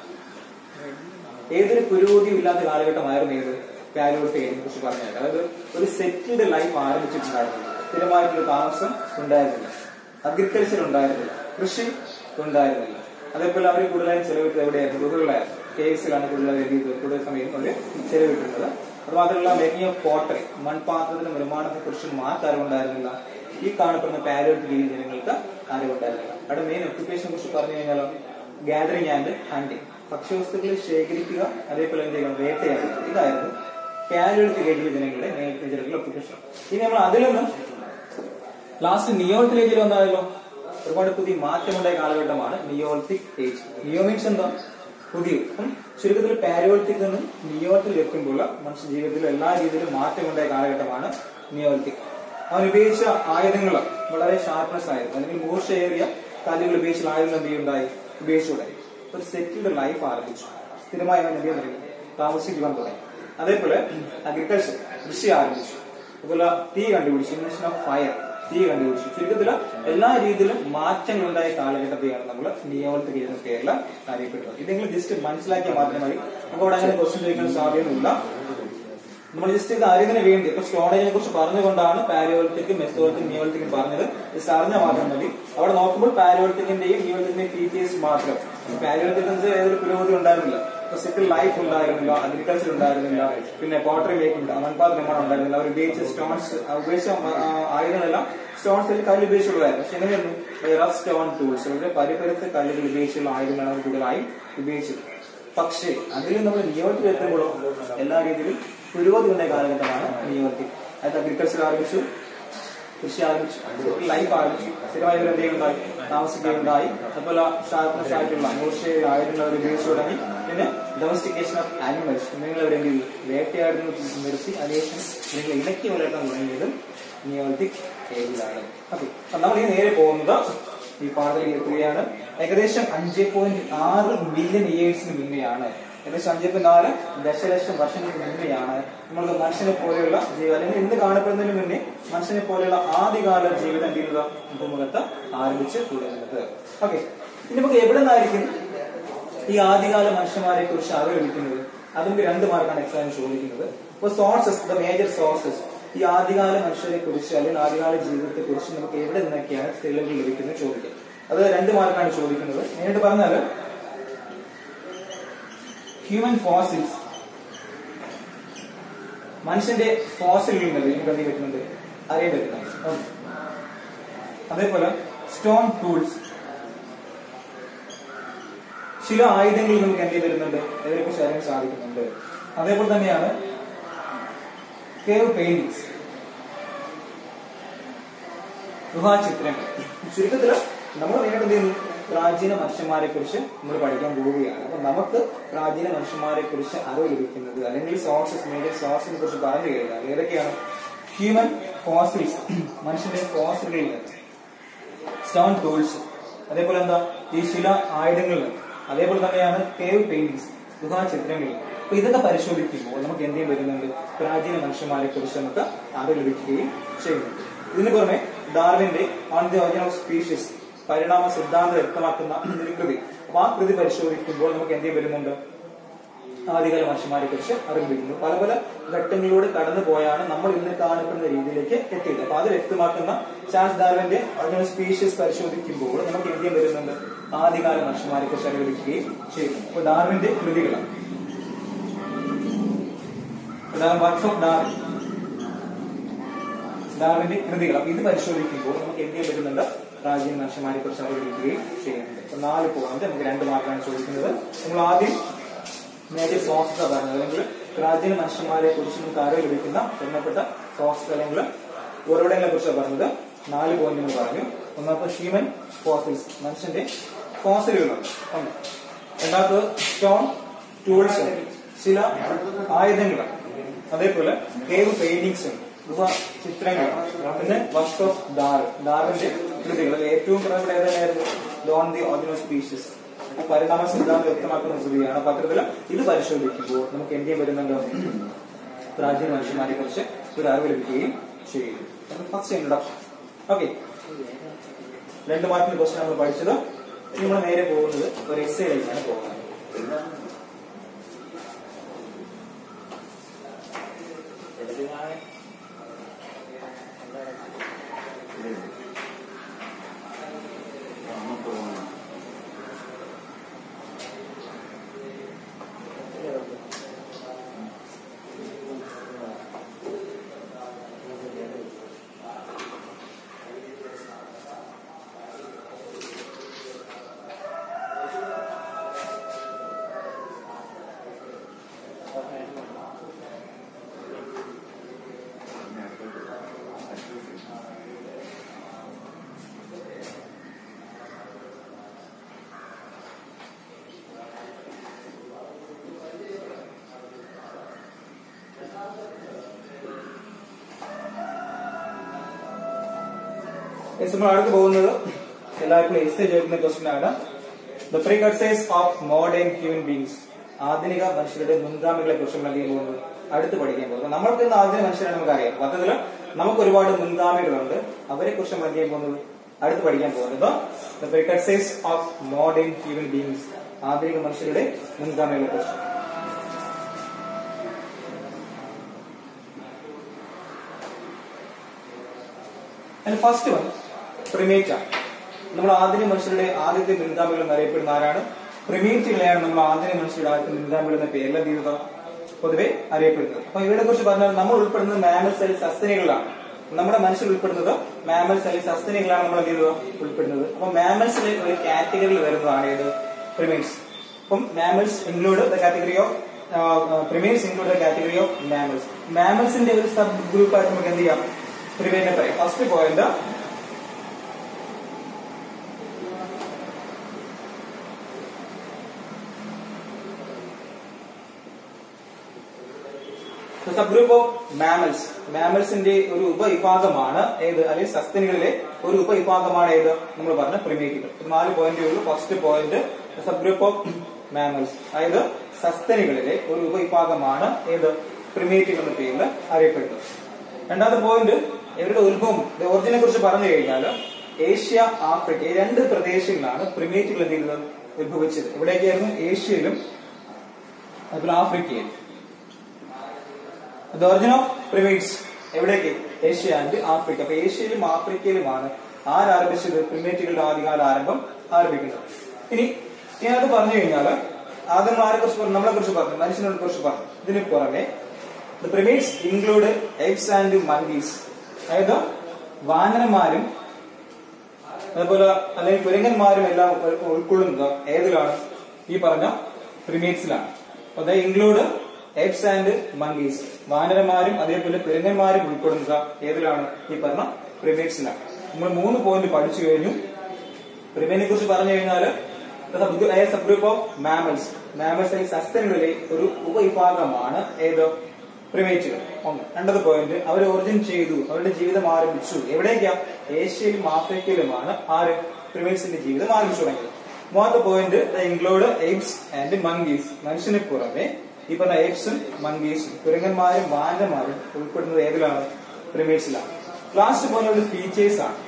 ഏതൊരു പുരോഗതിയും ഇല്ലാത്ത കാലഘട്ടമായിരുന്നു ഏത്? പാലിയോലിത്തിക് ഏജിനെ കുറിച്ച് പറഞ്ഞാൽ അതായത് ഒരു സെറ്റിൽഡ് ലൈഫ് ആരംഭിച്ചിട്ടുണ്ടായിരുന്നില്ല, സ്ഥിരമായിട്ടുള്ള താമസം ഉണ്ടായിരുന്നില്ല, അഗ്രികൾച്ചർ ഉണ്ടായിരുന്നില്ല, കൃഷി ഉണ്ടായിരുന്നില്ല. അതേപോലെ അവർ കൂടുതലായും ചെലവിട്ടത് എവിടെയായിരുന്നു? ഗുഹകളായിരുന്നു. കേവ്സിലാണ് കൂടുതൽ സമയം അവർ ചെലവിട്ടിരുന്നത്. അതുമാത്രമല്ല മേക്കിംഗ് ഓഫ് പോട്ടറി, മൺപാത്രത്തിന്റെ നിർമ്മാണത്തെ കുറിച്ച് മാർക്ക് അറിവുണ്ടായിരുന്നില്ല. ഈ കാണപ്പെടുന്ന പാലിയോലിത്തിക് ഏജ് ജനങ്ങൾക്ക് അറിവുണ്ടായിരുന്നില്ല. അവിടെ മെയിൻ ഒക്യുപ്പേഷനെ കുറിച്ച് പറഞ്ഞു കഴിഞ്ഞാൽ ഗാദറിംഗ് ആൻഡ് ഹണ്ടിങ്, ഭക്ഷ്യവസ്തുക്കൾ ശേഖരിക്കുക, അതേപോലെ എന്ത് ചെയ്യണം? വേട്ടയാടുക. ഇതായിരുന്നു പാലിയോലിത്തിക് ഏജിലെ ജനങ്ങളുടെ മെയിൻ ഒക്യുപ്പേഷൻ. ഇനി നമ്മൾ അതിൽ നിന്ന് ലാസ്റ്റ് നിയോലിത്തിക് ഏജിൽ വന്നാലോ ഒരുപാട് പുതിയ മാറ്റമുണ്ടായ കാലഘട്ടമാണ് നിയോലിത്തിക് ഏജ്. നിയോ മീൻസ് എന്താ? പുതിയ. ചുരുക്കത്തിൽ പാലിയോലിത്തിക് നിന്നും നിയോലിത്തിൽ എത്തുമ്പോൾ മനുഷ്യ ജീവിതത്തിൽ എല്ലാ രീതിയിലും മാറ്റമുണ്ടായ കാലഘട്ടമാണ് നിയോലിത്തിക്. അവൻ ഉപയോഗിച്ച ആയുധങ്ങൾ വളരെ ഷാർപ്നെസ് ആയിരുന്നു, അല്ലെങ്കിൽ മൂർച്ചയേറിയ കല്ലുകൾ ഉപയോഗിച്ച ആയുധങ്ങൾ എന്ത് ചെയ്യുണ്ടായി? ഉപയോഗിച്ചുകൂടായി. ഒരു സെറ്റിൽഡ് ലൈഫ് ആരംഭിച്ചു. സ്ഥിരമായി അവൻ എന്ത് ചെയ്യാൻ തുടങ്ങി? താമസിക്കുവാൻ തുടങ്ങി. അതേപോലെ അഗ്രികൾച്ചർ, കൃഷി ആരംഭിച്ചു. അതുപോലെ തീ കണ്ടുപിടിച്ചു, ഇൻവെൻഷൻ ഓഫ് ഫയർ, തീ കണ്ടുപിടിച്ചു. ചുരുക്കത്തിൽ എല്ലാ രീതിയിലും മാറ്റങ്ങൾ ഉണ്ടായ കാലഘട്ടത്തെയാണ് നമ്മൾ നിയോലിത്തിക് ഏജ് എന്ന പേരിൽ അറിയപ്പെടുന്നത്. ഇത് നിങ്ങൾ ജസ്റ്റ് മനസ്സിലാക്കിയാൽ മാത്രമേ മതി. നമുക്ക് അവിടെ അങ്ങനെ ക്വസ്റ്റ്യൻ ചോദിക്കാൻ സാധ്യതയൊന്നുമില്ല. നമ്മൾ ജസ്റ്റ് ഇത് അറിയുന്നതിന് വേണ്ടി ഇപ്പൊ സ്റ്റോണേജിനെ കുറിച്ച് പറഞ്ഞുകൊണ്ടാണ് പാലിയോളിത്തിക്കും മെസോളിത്തിക്കും നിയോളിത്തിക്കും പറഞ്ഞത്. ജസ്റ്റ് അറിഞ്ഞാൽ മാത്രം മതി. അവിടെ നോക്കുമ്പോൾ പാലിയോളിത്തിക്കിന്റെയും നിയോളിത്തിന്റെയും ഫീച്ചേഴ്സ് മാത്രം. പാലിയോളിത്തിക്കിന് ഏതൊരു പുരോഗതി ഉണ്ടായിരുന്നില്ല. ഇപ്പൊ സിറ്റിൽ ലൈഫ് ഉണ്ടായിരുന്നില്ല, അഗ്രികൾച്ചർ ഉണ്ടായിരുന്നില്ല, പിന്നെ പോട്ടറി മേക്കിംഗ് മൺപാത്ര നിർമ്മാണം ഉണ്ടായിരുന്നില്ല. അവർ ഉപയോഗിച്ച സ്റ്റോൺസ് ഉപയോഗിച്ച ആയുധങ്ങളെല്ലാം സ്റ്റോൺസിൽ കല്ല് ഉപയോഗിച്ചുള്ളതായിരുന്നു. പക്ഷെ എങ്ങനെയായിരുന്നു റഫ് സ്റ്റോൺ ടൂൾസ്, വളരെ പരിപരുത്ത കല്ലുകൾ ഉപയോഗിച്ചുള്ള ആയുധങ്ങളാണ് കൂടുതലായി ഉപയോഗിച്ചത്. പക്ഷേ അതിൽ നമ്മൾ നിയോളിത്തിൽ എത്തുമ്പോഴോ എല്ലാ രീതിയിലും പുരോഗതി ഉണ്ടായ കാലഘട്ടമാണ് നിയോളിത്തിൽ. അതായത് അഗ്രികൾച്ചർ ആരംഭിച്ചു, കൃഷി ആരംഭിച്ചു, ലൈഫ് ആരംഭിച്ചു, സ്ഥിരമായി ഒരു എന്തെങ്കിലുണ്ടായി താമസിക്കുകയുണ്ടായി. അതുപോലെ ഷാർപ്പ്നെസ് ആയിട്ടുള്ള നൂർഷേഡ് ആയുധങ്ങൾ അവർ ഉപയോഗിച്ചു തുടങ്ങി. പിന്നെ ഡൊമസ്റ്റിക്കേഷൻ ഓഫ് ആനിമൽസ്, നിങ്ങൾ എവിടെയെങ്കിലും വേട്ടയാടുന്നു നിർത്തി അതിനുശേഷം നിങ്ങൾ ഇണക്കി വളർത്താൻ തുടങ്ങിയതും നിയോളിത്തിക് ഏജിലാണ്. ഓക്കെ, നമ്മൾ ഈ നേരെ പോകുന്നത് ഈ പാഠത്തിൽ എത്തുകയാണ്. ഏകദേശം 5.6 മില്യൺ ഇയേഴ്സിന് മുന്നെയാണ്, ഏകദേശം 5.4 ദശലക്ഷം വർഷങ്ങൾക്ക് മുന്നെയാണ് നമ്മൾക്ക് മനുഷ്യനെ പോലെയുള്ള ജീവിതം, അല്ലെങ്കിൽ ഇന്ന് കാണപ്പെടുന്നതിന് മുന്നേ മനുഷ്യനെ പോലെയുള്ള ആദ്യകാല ജീവിതം എന്ത് ഭൂമുഖത്ത് ആരംഭിച്ച് തുടങ്ങുന്നത്. ഓക്കെ, ഇനി നമുക്ക് എവിടെ നിന്നായിരിക്കും ഈ ആദ്യകാല മനുഷ്യന്മാരെ കുറിച്ച് അറിവ് ലഭിക്കുന്നത്? അത് നമുക്ക് 2 മാർക്കാണ് എക്സാമിന് ചോദിക്കുന്നത്. അപ്പോൾ സോഴ്സസ്, ദ മേജർ സോഴ്സസ്, ഈ ആദ്യകാല മനുഷ്യരെ കുറിച്ച് അല്ലെങ്കിൽ ആദ്യകാല ജീവിതത്തെ കുറിച്ച് നമുക്ക് എവിടെ നിന്നൊക്കെയാണ് തെളിവുകൾ ലഭിക്കുന്നത് ചോദിക്കാം. അത് 2 മാർക്കാണ് ചോദിക്കുന്നത്. നേരിട്ട് പറഞ്ഞാൽ ഹ്യൂമൻ ഫോസിൽസ്, മനുഷ്യന്റെ ഫോസിലുകൾ നമുക്ക് അറിയാൻ പറ്റുന്നുണ്ട്, അറിയാൻ പറ്റുന്നുണ്ട്. അതേപോലെ സ്റ്റോൺ ടൂൾസ്, ചില ആയുധങ്ങളിൽ നമുക്ക് എന്ത് വരുന്നുണ്ട്, അതിനെക്കുറിച്ച് അറിയാൻ സാധിക്കുന്നുണ്ട്. അതേപോലെ തന്നെയാണ് കേവ് പെയിന്റിങ്സ്, ഗുഹാചിത്രങ്ങൾ. ചുരുക്കത്തില് നമ്മൾ നേരിട്ട് എന്ത് ചെയ്യുന്നു, പ്രാചീന മനുഷ്യന്മാരെ കുറിച്ച് നമ്മൾ പഠിക്കാൻ പോവുകയാണ്. അപ്പൊ നമുക്ക് പ്രാചീന മനുഷ്യന്മാരെ കുറിച്ച് അറിവ് ലഭിക്കുന്നത് അല്ലെങ്കിൽ സോഴ്സസ്, മേജർ സോഴ്സിനെ കുറിച്ച് പറഞ്ഞു കഴിഞ്ഞാൽ ഏതൊക്കെയാണ്? ഹ്യൂമൻ ഫോസിൽസ്, മനുഷ്യന്റെ ഫോസിലുകളിൽ നിന്ന്, സ്റ്റോൺ ടൂൾസ്, അതേപോലെ എന്താ ഈ ശില ആയുധങ്ങളിൽ നിന്ന്, അതേപോലെ തന്നെയാണ് കേവ് പെയിന്റിങ്സ്, ഗുഹാചിത്രങ്ങളിൽ. അപ്പൊ ഇതൊക്കെ പരിശോധിക്കുമ്പോൾ നമുക്ക് എന്തെങ്കിലും വരുന്നുണ്ട്, പ്രാചീന മനുഷ്യന്മാരെ കുറിച്ച് നമുക്ക് അറിവ് ലഭിക്കുകയും ചെയ്യുന്നുണ്ട്. ഇതിന് പുറമെ ഡാർവിന്റെ on the origin of species, പരിണാമ സിദ്ധാന്തം വ്യക്തമാക്കുന്ന ഒരു കൃതി. അപ്പൊ ആ കൃതി പരിശോധിക്കുമ്പോൾ നമുക്ക് എന്തെങ്കിലും വരുന്നുണ്ട്, ആദ്യകാല മനുഷ്യന്മാരെ കുറിച്ച് അറിവ് ലഭിക്കുന്നു. പല പല ഘട്ടങ്ങളിലൂടെ കടന്നു പോയാണ് നമ്മൾ ഇന്ന് കാണപ്പെടുന്ന രീതിയിലേക്ക് എത്തിയത്. അപ്പൊ അത് വ്യക്തമാക്കുന്ന ചാൾസ് ഡാർവിന്റെ ഒറിജിൻ ഓഫ് സ്പീഷീസ് പരിശോധിക്കുമ്പോൾ നമുക്ക് എന്തെങ്കിലും വരുന്നുണ്ട്, ആദ്യകാല മനുഷ്യന്മാരെ കുറിച്ച് അറിവ് ലഭിക്കുകയും ചെയ്യുന്നു. അപ്പൊ ഡാർവിന്റെ കൃതികളാണ്, വർക്ക്സ് ഓഫ് ഡാർവിൻ, ഡാർവിന്റെ കൃതികൾ. അപ്പൊ ഇത് പരിശോധിക്കുമ്പോൾ നമുക്ക് എന്തെങ്കിലും വരുന്നുണ്ട്, പ്രാചീന മനുഷ്യന്മാരെ കുറിച്ച് അറിവ് ലഭിക്കുകയും ചെയ്യുന്നുണ്ട്. അപ്പൊ 4 പോയിന്റ് നമുക്ക് 2 മാർക്കാണ് ചോദിക്കുന്നത്. നമ്മൾ ആദ്യം മേജർ സോഴ്സസ് പറഞ്ഞത്, അല്ലെങ്കിൽ പ്രാചീന മനുഷ്യന്മാരെ കുറിച്ച് നമുക്ക് അറിവ് ലഭിക്കുന്ന പ്രധാനപ്പെട്ട സോഴ്സസ് അല്ലെങ്കിൽ ഉറവിടങ്ങളെ കുറിച്ചാണ് പറഞ്ഞത്. 4 പോയിന്റ് നമ്മൾ പറഞ്ഞു. ഒന്നാമത്തെ ഹ്യൂമൻ ഫോസിൽസ്, മനുഷ്യന്റെ ഫോസിലുകളാണ്. രണ്ടാമത് സ്റ്റോൺ ടൂൾസ്, ചില ആയുധങ്ങളാണ്. അതേപോലെ കേവ് പെയിന്റിങ്സ്, ഗുഹ ചിത്രങ്ങൾ. പിന്നെ വർക്ക്സ് ഓഫ് ഡാർവിന്റെ കൃതികൾ. ഏറ്റവും പ്രധാനപ്പെട്ട ഏതായിരുന്നു, on the origin of species, പരിണാമ സിദ്ധാന്തം വ്യക്തമാക്കുന്ന കൃതിയാണ്. പത്രത്തിൽ ഇത് പരിശോധിക്കുമ്പോൾ നമുക്ക് എന്തെങ്കിലും വരുന്നുണ്ട്, പ്രാചീന മനുഷ്യന്മാരെ കുറിച്ച് ഒരു അറിവ് ലഭിക്കുകയും ചെയ്യുന്നു. First introduction. ഓക്കെ, 2 മാർക്കിന്റെ ക്വസ്റ്റ്യൻ നമ്മൾ പഠിച്ചത്. നമ്മൾ നേരെ പോകുന്നത് ഒരു എസ്സേയിലേക്കാണ് പോകുന്നത്. നമ്മൾ അടുത്ത് പോകുന്നത് എല്ലാവർക്കും എസ്സേ ചോദിക്കുന്ന ക്വസ്റ്റ്യൻ ആണ്. The precursors of modern human beings, ആധുനിക മനുഷ്യരുടെ മുൻഗാമികളെ കുറിച്ച് നമ്മൾ എന്ത് പോകുന്നത്, അടുത്ത് പഠിക്കാൻ പോകുന്നത്. നമ്മൾക്ക് ഇന്ന് ആധുനിക മനുഷ്യരെ നമുക്കറിയാം. പത്രത്തിൽ നമുക്ക് ഒരുപാട് മുൻഗാമികളുണ്ട്. അവരെ കുറിച്ച് നമ്മൾ എന്ത് ചെയ്യാൻ പോകുന്നത്, അടുത്ത് പഠിക്കാൻ പോകുന്നത് the precursors of modern human beings, ആധുനിക മനുഷ്യരുടെ മുൻഗാമികളെ കുറിച്ച്. അതിൽ ഫസ്റ്റ് വൺ പ്രിമേറ്റ് ആണ്. നമ്മൾ ആധുനിക മനുഷ്യരുടെ ആദ്യത്തെ മുൻഗാമികൾ എന്നറിയപ്പെടുന്ന ആരാണ്? പ്രിമേറ്റുകളെയാണ് നമ്മൾ ആധുനിക മനുഷ്യരുടെ ആദ്യത്തെ മുൻഗാമികൾ എന്ന പേരിൽ എന്ത് ചെയ്യുന്നത് പൊതുവെ അറിയപ്പെടുന്നത്. അപ്പൊ ഇവരെ കുറിച്ച് പറഞ്ഞാൽ നമ്മൾ ഉൾപ്പെടുന്നത് മാമൽസ് അല്ലെങ്കിൽ സസ്തനികളാണ്. നമ്മുടെ മനുഷ്യർ ഉൾപ്പെടുന്നത് മാമൽസ് അല്ലെങ്കിൽ സസ്തനികളാണ് നമ്മൾ എന്ത് ചെയ്യുന്നത് ഉൾപ്പെടുന്നത്. അപ്പൊ മാമൽസിലെ ഒരു കാറ്റഗറിയിൽ വരുന്നതാണ് ഏത്? പ്രിമേറ്റ്സ്. അപ്പം mammals include the category of primates include the category of mammals. Mammals-ന്റെ ഒരു സബ് ഗ്രൂപ്പ് ആയിട്ട് നമുക്ക് എന്ത് ചെയ്യാം? പ്രിമേറ്റിനെ പറയാം. First point sub group of mammals. മാമൽസിന്റെ ഒരു ഉപവിഭാഗമാണ് ഏത്? അല്ലെങ്കിൽ സസ്തനികളിലെ ഒരു ഉപവിഭാഗമാണ് ഏത്? നമ്മൾ പറഞ്ഞ പ്രിമേറ്റുകൾ. 4 പോയിന്റ് ഉള്ളൂ. First point sub group of mammals, അതായത് സസ്തനികളിലെ ഒരു ഉപവിഭാഗമാണ് ഏത്? പ്രിമേറ്റുകൾ എന്ന പേരിൽ അറിയപ്പെടുന്നത്. രണ്ടാമത്തെ പോയിന്റ് ഇവരുടെ ഉത്ഭവം, ഒറിജിനെ കുറിച്ച് പറഞ്ഞു കഴിഞ്ഞാൽ ഏഷ്യ, ആഫ്രിക്ക ഈ 2 പ്രദേശങ്ങളിലാണ് പ്രിമേറ്റുകൾ എന്ത് ചെയ്യുന്നത് ഉത്ഭവിച്ചത്. എവിടെയൊക്കെയായിരുന്നു? ഏഷ്യയിലും അതുപോലെ ആഫ്രിക്കയിലും. ദ ഒറിജിൻ ഓഫ് പ്രിമേറ്റ്സ് എവിടേക്ക്? Asia and Africa. അപ്പൊ ഏഷ്യയിലും ആഫ്രിക്കയിലുമാണ് ആരംഭിച്ചത്? പ്രിമേറ്റുകളുടെ ആദ്യകാല ആരംഭം ആരംഭിക്കുന്നത്. ഇനി ഇതിനകത്ത് പറഞ്ഞു കഴിഞ്ഞാൽ ആദ്യം നമ്മൾ ആരെ കുറിച്ച് പറഞ്ഞു? നമ്മളെ കുറിച്ച് പറഞ്ഞു, മനുഷ്യനെ കുറിച്ച് പറഞ്ഞു. ഇതിന് പുറമെ the primates include apes and monkeys, അതായത് വാനരന്മാരും അതുപോലെ അല്ലെങ്കിൽ കുരങ്ങന്മാരും എല്ലാം ഉൾക്കൊള്ളുന്നത് ഏതിലാണ്? ഈ പറഞ്ഞ പ്രിമേറ്റ്സിലാണ്. അപ്പൊ ഇൻക്ലൂഡ് എപ്സ് ആൻഡ് മങ്കീസ്, വാനരന്മാരും അതേപോലെ കുരങ്ങന്മാരും ഉൾപ്പെടുന്നത് ഏതിലാണ്? ഈ പറഞ്ഞ പ്രിമേറ്റ്സിലാണ്. നമ്മൾ 3 പോയിന്റ് പഠിച്ചു കഴിഞ്ഞു. പ്രിമേറ്റിനെ കുറിച്ച് പറഞ്ഞു കഴിഞ്ഞാൽ sub group of mammals, mammals സസ്തനികളിലെ ഒരു ഉപവിഭാഗമാണ് ഏത്? പ്രിമേറ്റുകൾ. ഒന്ന്. രണ്ടാമത്തെ പോയിന്റ് അവർ ഒറിജിൻ ചെയ്തു, അവരുടെ ജീവിതം ആരംഭിച്ചു. എവിടേക്കാ? ഏഷ്യയിലും ആഫ്രിക്കയിലുമാണ് ആര്? പ്രിമേറ്റ്സിന്റെ ജീവിതം ആരംഭിച്ചു തുടങ്ങിയത്. മൂന്നാമത്തെ point include apes and monkeys, മനുഷ്യന് പുറമെ ഈ പറഞ്ഞ എപ്സും മങ്കീസും കുരങ്ങന്മാരും വാനരന്മാരും ഉൾപ്പെടുന്നത് ഏതിലാണ്? പ്രിമേറ്റ്സിലാണ്. ലാസ്റ്റ് പോയിന്റ് ഫീച്ചേഴ്സ് ആണ്.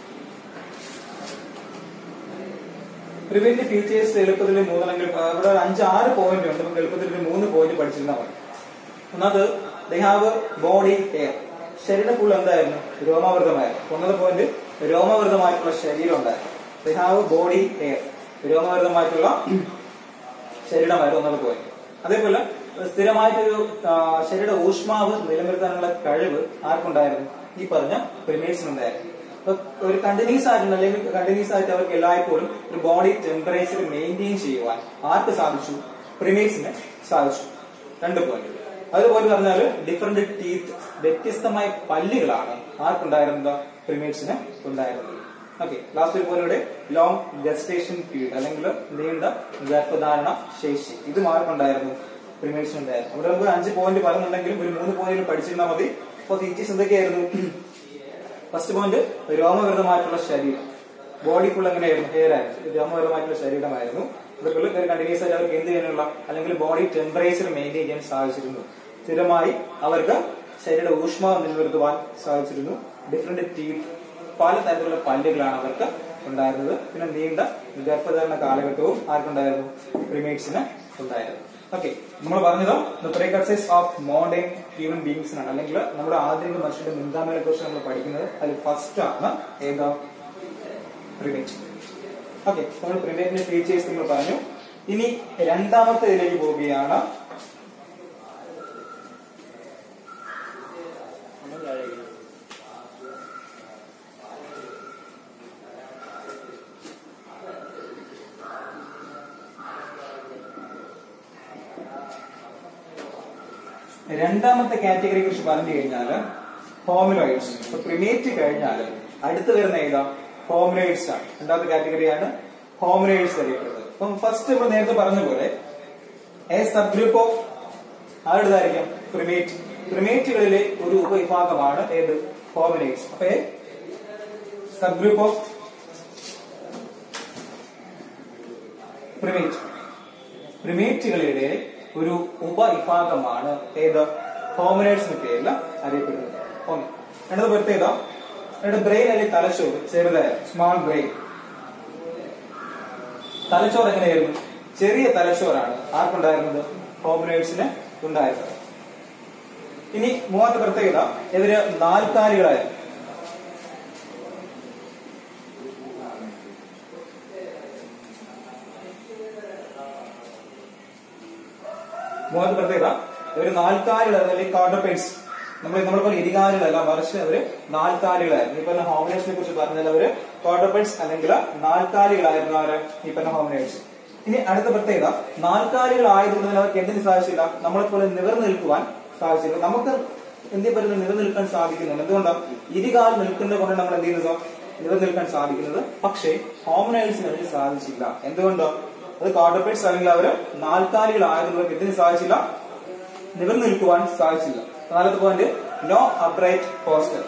പ്രിമേറ്റിന്റെ ഫീച്ചേഴ്സ് എളുപ്പത്തിൽ 3 അല്ലെങ്കിൽ ഇവിടെ 5-6 പോയിന്റ് ഉണ്ട്. നമുക്ക് എളുപ്പത്തിൽ 3 പോയിന്റ് പഠിച്ചിരുന്നാൽ മതി. ഒന്നത് ദേ ഹാവ് ബോഡി ഹെയർ, ശരീരം ഫുൾ എന്തായിരുന്നു? രോമാവൃതമായിരുന്നു. ഒന്നാമത്തെ പോയിന്റ് രോമാവൃതമായിട്ടുള്ള ശരീരം ഉണ്ടായിരുന്നു. ദേ ഹാവ് ബോഡി ഹെയർ, രോമാവൃതമായിട്ടുള്ള ശരീരമായിരുന്നു ഒന്നാമത്തെ പോയിന്റ്. അതേപോലെ സ്ഥിരമായിട്ടൊരു ശരീര ഊഷ്മാവ് നിലനിർത്താനുള്ള കഴിവ് ആർക്കുണ്ടായിരുന്നു? ഈ പറഞ്ഞ പ്രിമേറ്റ്സിനുണ്ടായിരുന്നു. ഒരു കണ്ടിന്യൂസ് ആയിട്ടുണ്ട്, അല്ലെങ്കിൽ കണ്ടിന്യൂസ് ആയിട്ട് അവർക്ക് എല്ലായ്പ്പോഴും ഒരു ബോഡി ടെമ്പറേച്ചർ മെയിൻറ്റെയിൻ ചെയ്യുവാൻ ആർക്ക് സാധിച്ചു? പ്രിമേറ്റ്സിന് സാധിച്ചു. 2 പോയിന്റ്. അതുപോലെ പറഞ്ഞാൽ ഡിഫറെന്റ് ടീത്ത്, വ്യത്യസ്തമായ പല്ലുകളാണ് ആർക്കുണ്ടായിരുന്നത്? പ്രിമേറ്റ്സിന് ഉണ്ടായിരുന്നത്. ഓക്കെ. ലാസ്റ്റ് ഒരു പോയിന്റ് ലോങ് ഗസ്റ്റേഷൻ പീരീഡ്, അല്ലെങ്കിൽ നീണ്ട ഗർഭധാരണ ശേഷി, ഇത് ആർക്കുണ്ടായിരുന്നു? പ്രിമേറ്റ്സിന് ഉണ്ടായിരുന്നു. അവിടെ നമുക്ക് 5 പോയിന്റ് പറയുന്നുണ്ടെങ്കിലും ഒരു 3 പോയിന്റ് പഠിച്ചിരുന്നാൽ മതി. അപ്പൊ ഫീച്ചേഴ്സ് എന്തൊക്കെയായിരുന്നു? ഫസ്റ്റ് പോയിന്റ് രോമവൃതമായിട്ടുള്ള ശരീരം, ബോഡി ഫുൾ എങ്ങനെയായിരുന്നു? ഹെയർ ആയിരുന്നു. രോമവൃതമായിട്ടുള്ള ശരീരമായിരുന്നു. ഇതൊക്കെ കണ്ടിന്യൂസ് ആയിട്ട് അവർക്ക് എന്ത് ചെയ്യാനുള്ള, അല്ലെങ്കിൽ ബോഡി ടെമ്പറേച്ചർ മെയിൻറ്റെയിൻ ചെയ്യാൻ സാധിച്ചിരുന്നു. സ്ഥിരമായി അവർക്ക് ശരീര ഊഷ്മാവ് നിലനിർത്തുവാൻ സാധിച്ചിരുന്നു. ഡിഫറെന്റ് ടീത്ത്, പല തരത്തിലുള്ള പല്ലുകളാണ് അവർക്ക് ഉണ്ടായിരുന്നത്. പിന്നെ നീണ്ട ഗർഭധാരണ കാലഘട്ടവും ആർക്കുണ്ടായിരുന്നു? പ്രിമേറ്റ്സിന് ഉണ്ടായിരുന്നു. ഓക്കെ. നമ്മൾ പറഞ്ഞത് പ്രീകർസേഴ്സ് ഓഫ് മോഡേൺ ഹ്യൂമൻ ബീങ്സിനാണ്, അല്ലെങ്കിൽ നമ്മുടെ ആധുനിക മനുഷ്യരുടെ മുൻഗാമികളെ കുറിച്ച് നമ്മൾ പഠിക്കുന്നത്. അതിൽ ഫസ്റ്റ് ആണ് ഏതാ? പ്രിമേറ്റ്. ഓക്കെ. നമ്മൾ പ്രിമേറ്റിന്റെ ഫീച്ചേഴ്സ് നമ്മൾ പറഞ്ഞു. ഇനി രണ്ടാമത്തെ ഇതിലേക്ക് പോവുകയാണ്. രണ്ടാമത്തെ കാറ്റഗറിയെ കുറിച്ച് പറഞ്ഞു കഴിഞ്ഞാൽ ഹോമിനോയിഡ്സ്. പ്രിമേറ്റ് കഴിഞ്ഞാൽ അടുത്ത് വരുന്ന ഏതാ? ഹോമിനോയിഡ്സ് ആണ്. രണ്ടാമത്തെ കാറ്റഗറിയാണ് ഹോമിനോയിഡ്സ് അറിയപ്പെടുന്നത്. അപ്പം ഫസ്റ്റ് നമ്മൾ നേരത്തെ പറഞ്ഞ പോലെ എ സബ് ഗ്രൂപ്പ് ഓഫ് ആരുടേതായിരിക്കും? പ്രിമേറ്റ്. പ്രിമേറ്റുകളിലെ ഒരു ഉപവിഭാഗമാണ് ഏത്? ഹോമിനോയിഡ്സ്. അപ്പൊ സബ് ഗ്രൂപ്പ് ഓഫ് പ്രിമേറ്റ്, പ്രിമേറ്റുകളുടെ ഒരു ഉപവിഭാഗമാണ് ഏത്? ഹോമിനോയിഡ്സ് എന്ന പേരിൽ അറിയപ്പെടുന്നത്. ഒന്ന്. രണ്ടാമത്തെ പ്രത്യേകത ബ്രെയിൻ അല്ലെങ്കിൽ തലച്ചോറ് ചെറുതായ സ്മാൾ ബ്രെയിൻ. തലച്ചോറ് എങ്ങനെയായിരുന്നു? ചെറിയ തലച്ചോറാണ് ആർക്കുണ്ടായിരുന്നത്? ഹോമിനോയിഡ്സിന് ഉണ്ടായിരുന്നത്. ഇനി മൂന്നാമത്തെ പ്രത്യേകത ഇവര് നാൽക്കാലികളായിരുന്നു. മൂന്നാമത്തെ പ്രത്യേകത ഇവര് നാൽക്കാലികൾ അല്ലെങ്കിൽ ക്വാഡ്രൂപെഡ്സ്. നമ്മളിപ്പോൾ ഇരുകാലികളല്ല, മറിച്ച് അവര് നാൽക്കാലികളായിരുന്നു. ഈ പറഞ്ഞ ഹോമിനൈഡ്സിനെ കുറിച്ച് പറഞ്ഞാൽ അവര് ക്വാഡ്രൂപെഡ്സ് അല്ലെങ്കിൽ നാൽക്കാലികളായിരുന്നു അവര് ഈ പറഞ്ഞ ഹോമിനൈഡ്സ്. ഇനി അടുത്ത പ്രത്യേകത, നാൽക്കാലികളായതുകൊണ്ട് അവർക്ക് എന്തിനു സാധിച്ചില്ല, നമ്മളെപ്പോലെ നിവർന്നു നിൽക്കുവാൻ സാധിച്ചില്ല. നമുക്ക് എന്തിനു പറയുന്നത് നിലനിൽക്കാൻ സാധിക്കുന്നുണ്ട്. എന്തുകൊണ്ടാണ്? ഇരുകാൽ നിൽക്കുന്നത് കൊണ്ട് നമ്മൾ എന്ത് ചെയ്യുന്നത് നിലനിൽക്കാൻ സാധിക്കുന്നത്. പക്ഷേ ഹോമിനൈഡ്സിന് അതിന് സാധിച്ചില്ല. എന്തുകൊണ്ടോ? അത് ക്വാഡ്രൂപെഡ്സ് അല്ലെങ്കിൽ അവര് നാൽക്കാലികളായതുകൊണ്ട് എന്തിനു സാധിച്ചില്ല, നിവർന്നു നിൽക്കുവാൻ സാധിച്ചില്ല. നാലാമത്തെ പോയിന്റ്, നോ അപ്രൈറ്റ് പോസ്റ്റർ.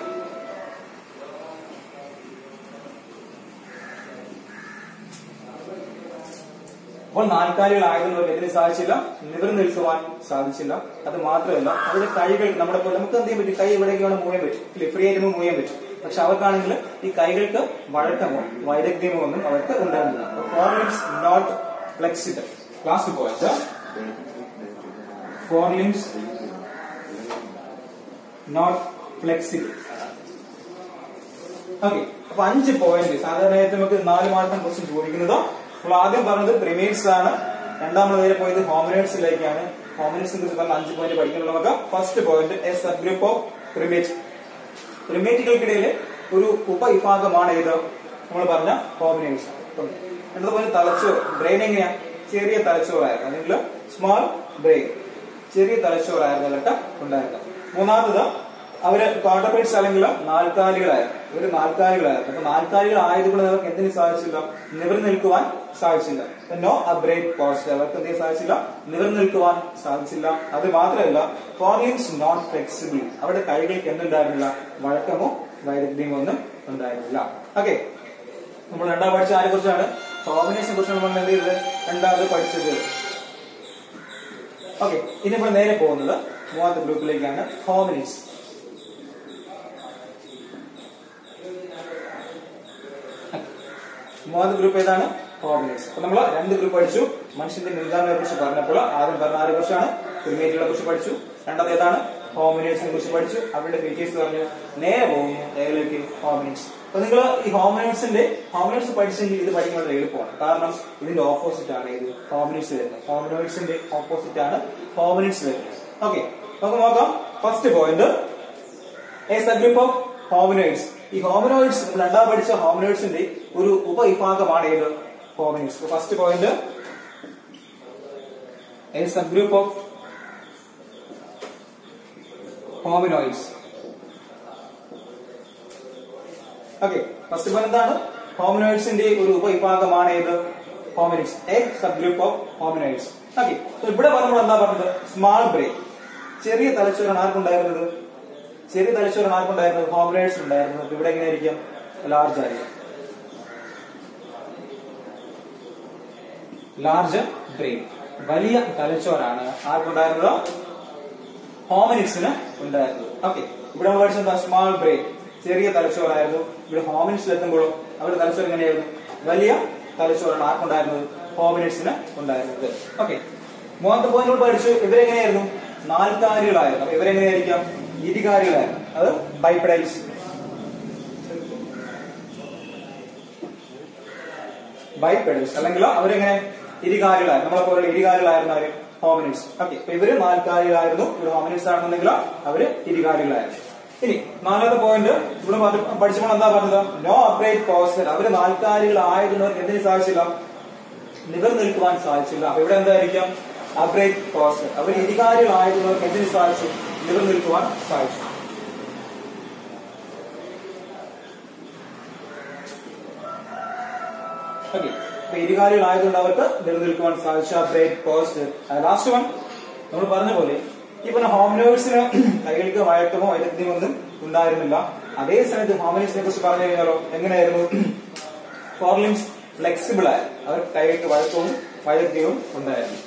അപ്പോൾ നാൽക്കാലികളായതുകൊണ്ട് എന്തിനു സാധിച്ചില്ല, നിവർന്നു നിൽക്കുവാൻ സാധിച്ചില്ല. അത് മാത്രമല്ല അവരുടെ കൈകൾ നമ്മുടെ പോലെ നമുക്ക് എന്ത് ചെയ്യാൻ പറ്റും, കൈ എവിടേക്കാണ് മൂവ് ചെയ്യാൻ പറ്റും, ഫ്രീ ആയിട്ട് മൂവ് ചെയ്യാൻ പറ്റും. പക്ഷെ അവർക്കാണെങ്കിൽ ഈ കൈകൾക്ക് വഴക്കമോ വൈദഗ്ധ്യമോ ഒന്നും അവർക്ക് ഉണ്ടാകുന്നില്ല. Forelimbs not flexible. Last point, forelimbs not flexible. Okay, അപ്പൊ 5 പോയിന്റ് സാധാരണയായിട്ട് നമുക്ക് 4 മാർക്കും ക്വസ്റ്റ്യൻ ചോദിക്കുന്നത്. നമ്മൾ ആദ്യം പറഞ്ഞത് പ്രിമേറ്റ്സ് ആണ്, രണ്ടാമത് നേരെ പോയത് ഹോമിനൈഡ്സിലേക്കാണ്. ഹോമിനൈഡ്സിനെ കുറിച്ച് പറഞ്ഞ 5 പോയിന്റ് പഠിക്കുന്നത്. നമുക്ക് first point, a sub group of primate. പ്രിമേറ്റുകൾക്കിടയിൽ ഒരു ഉപവിഭാഗമാണ് ഏത്, നമ്മൾ പറഞ്ഞ ഹോമിനൈഡ്സ്. രണ്ടാമത്തെ പോയിന്റ് തലച്ചോർ. ബ്രെയിൻ എങ്ങനെയാ, ചെറിയ തലച്ചോറായിരുന്നു, അല്ലെങ്കിൽ സ്മോൾ ബ്രെയിൻ, ചെറിയ തലച്ചോറായിരുന്നു അവർക്ക് ഉണ്ടായിരുന്നത്. മൂന്നാമത് അവര് ക്വാഡ്രൂപെഡ്സ് അല്ലെങ്കിൽ നാൽക്കാലികളായിരുന്നു. ഇവര് നാൽക്കാലികളായിരുന്നു. അപ്പൊ നാൽക്കാലികളായതുകൊണ്ട് അവർക്ക് എന്തിനു സാധിച്ചില്ല, നിവർന്നു നിൽക്കുവാൻ സാധിച്ചില്ല. No upright posture. അവർക്ക് എന്തിനു സാധിച്ചില്ല, നിവർന്നു നിൽക്കുവാൻ സാധിച്ചില്ല. അത് മാത്രമല്ല ഫോർലിംസ് നോട്ട് ഫ്ലെക്സിബിൾ. അവരുടെ കൈകൾക്ക് എന്തുണ്ടായിരുന്നില്ല, വഴക്കമോ വൈദഗ്ധ്യമോ ഒന്നും ഉണ്ടായിരുന്നില്ല. ഓക്കെ, നമ്മൾ രണ്ടാമത് പഠിച്ച ആരെ കുറിച്ചാണ്, ഹോമിനൈഡ്സിനെ കുറിച്ചാണ് നമ്മൾ എന്ത് ചെയ്തത്, രണ്ടാമത് പഠിച്ചത്. ഓക്കെ, ഇനി നമ്മൾ നേരെ പോകുന്നത് മൂന്നാമത്തെ ഗ്രൂപ്പിലേക്കാണ്, ഹോമിനൈഡ്സ്. മൂന്നാമത്തെ ഗ്രൂപ്പ് ഏതാണ്, ഹോമിനൈഡ്സ്. അപ്പൊ നമ്മൾ 2 ഗ്രൂപ്പ് പഠിച്ചു. മനുഷ്യന്റെ മുൻഗാമികളെ കുറിച്ച് പറഞ്ഞപ്പോൾ ആദ്യം പറഞ്ഞ ആരെ കുറിച്ചാണ്, പ്രിമേറ്റുകളെ കുറിച്ച് പഠിച്ചു. രണ്ടാമത് ഏതാണ്, ഹോമിനൈഡ്സിനെ കുറിച്ച് പഠിച്ചു. അവരുടെ ഫീച്ചേഴ്സ് പറഞ്ഞു. നേരെ പോകുന്നു ഏതിലേക്ക്, ഹോമിനൈഡ്സ്. അപ്പൊ നിങ്ങൾ ഈ ഹോമിനൈഡ്സ് പഠിച്ചെങ്കിൽ ഇത് പഠിക്കാൻ വളരെ എളുപ്പമാണ്. കാരണം ഇതിന്റെ ഓപ്പോസിറ്റ് ആണ് ഇത് ഹോമിനൈഡ്സ് വരുന്നത്. ഹോമിനോയിഡ്സിന്റെ ഓപ്പോസിറ്റ് ആണ് ഹോമിനൈഡ്സ് വരുന്നത്. ഓക്കെ, നമുക്ക് നോക്കാം. First point, a sub group of hominoids. ഈ ഹോമിനോയിഡ്സ് രണ്ടാം പഠിച്ച ഹോമിനോയിഡ്സിന്റെ ഒരു ഉപവിഭാഗമാണ് ഏത്, hominoids. First point, a sub group of hominoids. Okay, first point എന്താണ്, ഹോമിനോയിഡ്സിന്റെ ഒരു ഉപവിഭാഗമാണ് ഏത്, hominoids, a sub group of hominoids. Okay, ഇവിടെ പറയുമ്പോൾ എന്താ പറഞ്ഞത്, സ്മാൾ ബ്രെയിൻ, ചെറിയ തലച്ചോറാണ് ആർക്കുണ്ടായിരുന്നത്, ചെറിയ തലച്ചോറാണ് ആർക്കുണ്ടായിരുന്നത്, ഹോമിനോയിഡ്സ് ഉണ്ടായിരുന്നത്. ഇവിടെ എങ്ങനെയായിരിക്കും, ലാർജ് ആയിരിക്കും, ലാർജ് ബ്രെയിൻ, വലിയ തലച്ചോറാണ് ആർക്കുണ്ടായിരുന്നത്, ഹോമിനിഡ്സിന് ഉണ്ടായിരുന്നത്. ഓക്കെ, ഇവിടെ നമ്മൾ പഠിച്ചത് സ്മാൾ ബ്രെയിൻ, ചെറിയ തലച്ചോറായിരുന്നു. ഇവിടെ ഹോമിനിഡ്സിൽ എത്തുമ്പോഴോ അവരുടെ തലച്ചോറ് എങ്ങനെയായിരുന്നു, വലിയ തലച്ചോറാണ് ആർക്കുണ്ടായിരുന്നത്, ഹോമിനിഡ്സിന് ഉണ്ടായിരുന്നത്. ഓക്കെ, മൂന്നാമത്തെ പോയിന്റ് പഠിച്ചു. ഇവരെങ്ങനെയായിരുന്നു, നാൽക്കാലികളായിരുന്നു. അപ്പൊ ഇവരെങ്ങനെയായിരിക്കാം, ഇരുകാലികളായിരുന്നു. അത് ബൈപ്പെഡൽസ്. ബൈപ്പെഡൽസ് അല്ലെങ്കിൽ അവരെങ്ങനെ, ഇരുകാലികളായിരുന്നു. നമ്മളെ പോലുള്ള ഇരുകാലികളായിരുന്നു അവര്, ഹോമിനിഡ്സ്. ഓക്കെ, അപ്പൊ ഇവര് നാൽക്കാലികളായിരുന്നു. ഇവര് ഹോമിനിഡ്സ് ആണെന്നുണ്ടെങ്കിൽ അവര് ഇരുകാലികളായിരുന്നു. ഇനി നാലാമത്തെ പോയിന്റ് ഇവിടെ പഠിച്ചപ്പോൾ എന്താ പറഞ്ഞത്, നോ അപ്രൈറ്റ് പോസ്റ്റർ. അവര് നാൽക്കാലികളായതുകൊണ്ട് എന്തിനു സാധിച്ചില്ല, നിവർന്നു നിൽക്കുവാൻ സാധിച്ചില്ല. അപ്പൊ ഇവിടെ എന്തായിരിക്കാം, അപ്രൈറ്റ് പോസ്റ്റർ. അവർ ഇരുകാലികളായതുകൊണ്ട് എന്തിനു സാധിച്ചു, നിവർന്നു നിൽക്കുവാൻ സാധിച്ചു. ഓക്കെ, അപ്പൊ ഇരുകാലികളായതുകൊണ്ട് അവർക്ക് നിവർന്നു നിൽക്കുവാൻ സാധിച്ചു, അപ്രൈറ്റ് പോസ്റ്റർ. ലാസ്റ്റ് വൺ നമ്മൾ പറഞ്ഞ പോലെ ഈ പറഞ്ഞ ഹോമിനോയിഡ്സിന് കൈകൾക്ക് വഴക്കമോ വൈദഗ്ധ്യമോ ഒന്നും ഉണ്ടായിരുന്നില്ല. അതേ സമയത്ത് ഹോമിനോയിഡ്സിനെ കുറിച്ച് പറഞ്ഞു കഴിഞ്ഞാലോ എങ്ങനെയായിരുന്നു, ഫോർലിംസ് ഫ്ലെക്സിബിൾ ആയി, അവർ കൈകൾക്ക് വഴക്കവും വൈദഗ്ധ്യവും ഉണ്ടായിരുന്നു.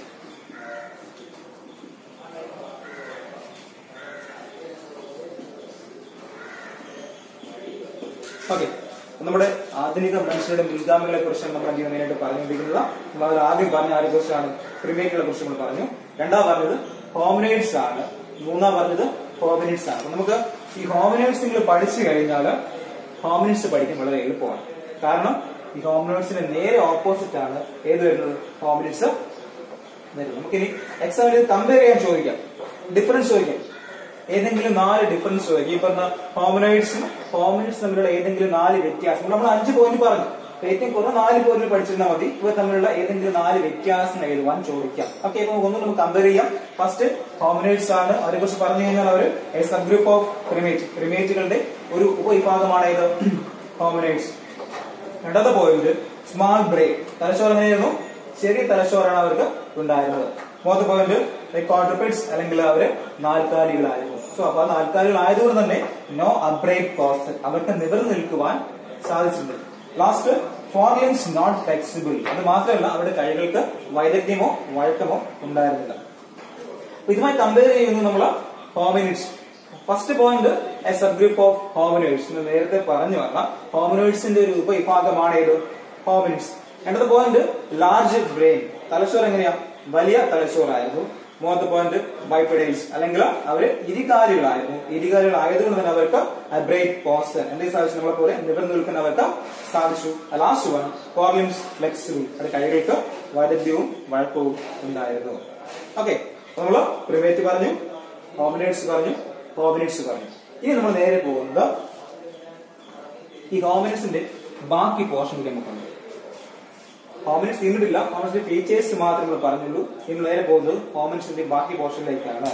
ഓക്കെ, നമ്മുടെ ആധുനിക മനുഷ്യരുടെ മുൻഗാമികളെ കുറിച്ചാണ് നമ്മൾ മെയിനായിട്ട് പറഞ്ഞുകൊണ്ടിരിക്കുന്നത്. നമ്മൾ ആദ്യം പറഞ്ഞ ആരെ കുറിച്ചാണ്, പ്രിമേറ്റുകളെ കുറിച്ച് നമ്മൾ പറഞ്ഞു. രണ്ടാം പറഞ്ഞത് ഹോമിനോയിഡ്സ് ആണ്. മൂന്നാം പറഞ്ഞത് ഹോമിനിഡ്സ് ആണ്. നമുക്ക് ഈ ഹോമിനോയിഡ്സ് നിങ്ങൾ പഠിച്ചു കഴിഞ്ഞാൽ ഹോമിനിഡ്സ് പഠിക്കാൻ വളരെ എളുപ്പമാണ്. കാരണം ഈ ഹോമിനോയിഡ്സിന്റെ നേരെ ഓപ്പോസിറ്റ് ആണ് ഏത് വരുന്നത്, ഹോമിനിഡ്സ് നമുക്കിനി എക്സാമിൽ കമ്പയർ ചെയ്യാൻ ചോദിക്കാം, ഡിഫറൻസ് ചോദിക്കാം, ഏതെങ്കിലും 4 ഡിഫറൻസ് ചോദിക്കും. ഈ പറഞ്ഞ ഹോമിനോയിഡ്സും ഹോമിനിഡ്സ് തമ്മിലുള്ള ഏതെങ്കിലും 4 വ്യത്യാസം. നമ്മൾ 5 പോയിന്റ് പറഞ്ഞു, ഏറ്റവും കുറഞ്ഞ 4 പോയിന്റ് പഠിച്ചിരുന്നാൽ മതി. ഇവർ തമ്മിലുള്ള ഏതെങ്കിലും 4 വ്യത്യാസം എഴുതുവാൻ ചോദിക്കാം. ഓക്കെ, അപ്പൊ ഒന്ന് നമുക്ക് കമ്പയർ ചെയ്യാം. ഫസ്റ്റ് ഹോമിനോയിഡ്സ് ആണ്. അവരെ കുറിച്ച് പറഞ്ഞു കഴിഞ്ഞാൽ അവർ a sub group of primate, പ്രിമേറ്റുകളുടെ ഒരു ഉപവിഭാഗമാണ് ഇത് ഹോമിനോയിഡ്സ്. രണ്ടാമത്തെ പോയിന്റ് സ്മാൾ ബ്രെയിൻ, തലച്ചോറ് എങ്ങനെയായിരുന്നു? ചെറിയ തലച്ചോറാണ് അവർക്ക് ഉണ്ടായിരുന്നത്. മൂന്നാമത്തെ പോയിന്റ് ക്വാഡ്രൂപ്പിഡ്സ്, അല്ലെങ്കിൽ അവര് നാൽക്കാലികളായിരുന്നു. സോ അപ്പൊ നാൽക്കാലികളായതുകൊണ്ട് തന്നെ നോ അപ്രൈറ്റ് പോസ്റ്റർ, അവർക്ക് നിവർന്നു നിൽക്കുവാൻ സാധിച്ചിട്ടുണ്ട്. Last forelimbs not flexible, അത് മാത്രമല്ല അവരുടെ കൈകൾക്ക് വൈദഗ്ധ്യമോ വഴക്കമോ ഉണ്ടായിരുന്നില്ല. ഇതുമായി കമ്പയർ ചെയ്യുന്നു നമ്മൾ hominids. First point a sub group of hominoids, നേരത്തെ പറഞ്ഞു വന്ന ഹോമിനോയിഡ്സിന്റെ ഒരു ഉപവിഭാഗമാണ് ഏത്? ഹോമിനിഡ്സ്. രണ്ടാമത്തെ പോയിന്റ് ലാർജ് ബ്രെയിൻ, തലച്ചോറ് എങ്ങനെയാ? വലിയ തലച്ചോറായിരുന്നു. മൂന്നാമത്തെ പോയിന്റ് ബൈപെഡൽസ്, അല്ലെങ്കിൽ അവര് ഇരുകാലികളായിരുന്നു. ഇരുകാലികളായതുകൊണ്ട് തന്നെ അവർക്ക് അബ്രൈറ്റ് പോസ്റ്റർ, എന്തെങ്കിലും സാധിച്ചു, നമ്മളെ പോലെ നിവർന്നു നിൽക്കാൻ അവർക്ക് സാധിച്ചു. Last one forelimbs flexible, അത് കൈകൾക്ക് വൈദഗ്ധ്യവും വഴക്കവും ഉണ്ടായിരുന്നു. ഓക്കെ, നമ്മള് പ്രിമേറ്റ് പറഞ്ഞു, ഹോമിനോയിഡ്സ് പറഞ്ഞു, ഹോമിനിഡ്സ് പറഞ്ഞു. ഇനി നമ്മൾ നേരെ പോകുന്നത് ഈ ഹോമിനിഡ്സിന്റെ ബാക്കി പോർഷനിലേക്ക് നമുക്കുണ്ട്. ഹോമിനിഡ്സ് തീർന്നിട്ടില്ല, ഹോമിനിഡ്സിന്റെ ഫീച്ചേഴ്സ് മാത്രമേ നമ്മൾ പറഞ്ഞുള്ളൂ. ഇന്ന് നേരെ പോകുന്നത് ഹോമിനിഡ്സിന്റെ ബാക്കി പോർഷനിലേക്കാണ്.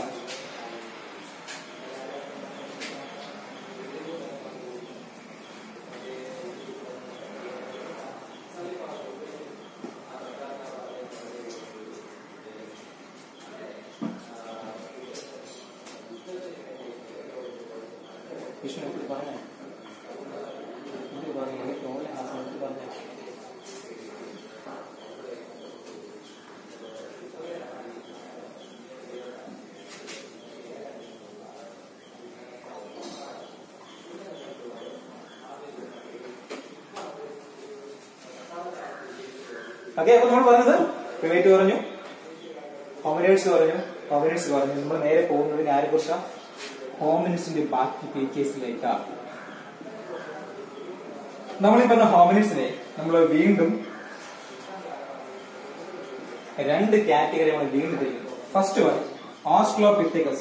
ഓക്കെ, അപ്പൊ നമ്മൾ പറഞ്ഞത് പ്രിമേറ്റ് പറഞ്ഞു, ഹോമിനോയിഡ്സ് പറഞ്ഞു, ഹോമിനിഡ്സ് പറഞ്ഞു. നമ്മൾ നേരെ പോകുന്നതിന് ആരെ കുറിച്ചാണ്? ഹോമിനിഡ്സിന്റെ ബാക്കി ഫീച്ചേഴ്സിലേക്കാണ്. നമ്മളീ പറഞ്ഞ ഹോമിനിഡ്സിനെ നമ്മൾ വീണ്ടും 2 കാറ്റഗറി നമ്മൾ വീണ്ടും തിരിക്കുന്നു. First one Australopithecus.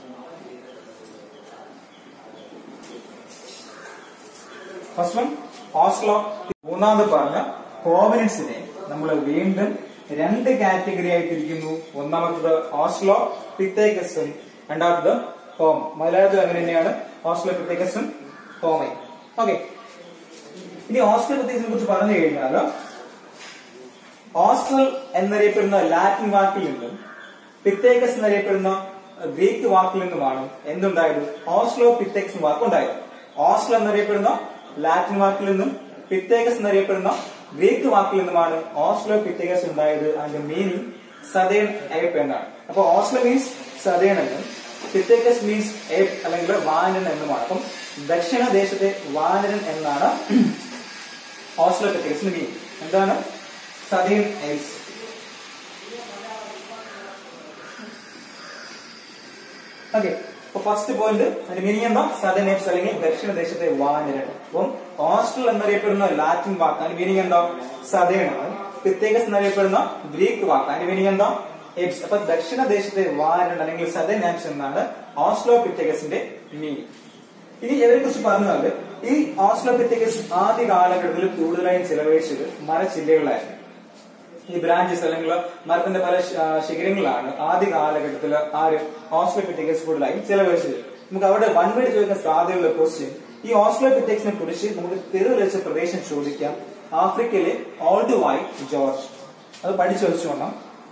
First one Australo. മൂന്നാമത് പറഞ്ഞ ഹോമിനിഡ്സിനെ നമ്മൾ വീണ്ടും 2 കാറ്റഗറി ആയിട്ടിരിക്കുന്നു. ഒന്നാമത്തത് ഓസ്ട്രലോപിഥെക്കസും, രണ്ടാമത്തത് ഹോം. മലയാളത്തിൽ അങ്ങനെ തന്നെയാണ്, ഓസ്ട്രലോപിഥെക്കസും ഹോമയും. ഓക്കെ, ഇനി ഓസ്ട്രലോപിഥെക്കസിനെ കുറിച്ച് പറഞ്ഞു കഴിഞ്ഞാൽ ഓസ്ട്രൽ എന്നറിയപ്പെടുന്ന ലാറ്റിൻ വാക്കിൽ നിന്നും പിത്തേക്കസ് എന്നറിയപ്പെടുന്ന ഗ്രീക്ക് വാക്കിൽ നിന്നുമാണ് എന്തുണ്ടായത്? ഓസ്ട്രലോപിഥെക്കസ് വാക്കുണ്ടായത്. ഓസ്ട്രൽ എന്നറിയപ്പെടുന്ന ലാറ്റിൻ വാക്കിൽ നിന്നും പിത്തേക്കസ് എന്നറിയപ്പെടുന്ന ഗ്രീക്ക് വാക്കിൽ നിന്നുമാണ് ഓസ്ട്രലോപിഥെക്കസ് ഉണ്ടായത്. അതിന്റെ മീനിങ് സദേൺ ഏപ്പ് എന്നാണ്. അപ്പൊ ഓസ്ട്രൽ മീൻസ് സദേൺ എന്നും പിത്തേക്കസ് മീൻസ് ഏപ്പ് അല്ലെങ്കിൽ വാനരൻ എന്നുമാണ്. അപ്പം ദക്ഷിണദേശത്തെ വാനരൻ എന്നാണ് ഓസ്ട്രലോപിഥെക്കസിന്റെ മീനിങ്. എന്താണ്? Southern apes. ഓക്കെ, അപ്പൊ ഫസ്റ്റ് പോയിന്റ് അതിന്റെ മീനിങ് എന്താ? സദേൺ ഏപ്സ് അല്ലെങ്കിൽ ദക്ഷിണദേശത്തെ വാനരൻ. അപ്പം ഓസ്ട്രൽ എന്നറിയപ്പെടുന്ന ലാറ്റിൻ വാക്ക് അതിന്റെ മീനിങ് എന്താ? സദേൺ ആണ്. പിത്തേക്കസ് എന്നറിയപ്പെടുന്ന ഗ്രീക്ക് വാക്ക് അതിന്റെ മീനിങ് എന്താ? ഏപ്സ്. അപ്പൊ ദക്ഷിണദേശത്തെ വാനരൻ അല്ലെങ്കിൽ സദേൺ ഏപ്സ് എന്നാണ് ഓസ്ട്രലോപിഥെക്കസിന്റെ മീനിങ്. ഇനി ഇവരെ കുറിച്ച് പറഞ്ഞാൽ ഈ ഓസ്ട്രലോപിഥെക്കസ് ആദ്യ കാലഘട്ടത്തിൽ കൂടുതലായും ചിലവഴിച്ചത് മരച്ചില്ലകളായിരുന്നു. ഈ ബ്രാഞ്ചസ് അല്ലെങ്കിൽ മരത്തിന്റെ പല ശിഖരങ്ങളാണ് ആദ്യ കാലഘട്ടത്തിൽ ആര് ഓസ്ട്രലോപിഥെക്കസ് കൂടുതലായും ചിലവഴിച്ചത്. നമുക്ക് അവിടെ വൺ വേർഡ് ചോദിക്കാൻ സാധ്യതയുള്ള ക്വസ്റ്റ്യൻ, ഈ ഓസ്ട്രലോപിഥെക്കസിനെ കുറിച്ച് നമുക്ക് തെരുവിലെച്ച പ്രദേശം ചോദിക്കാം. ആഫ്രിക്കയിലെ ഓൾഡ് വൈറ്റ് ജോർജ്, അത് പഠിച്ചു വെച്ചോണം.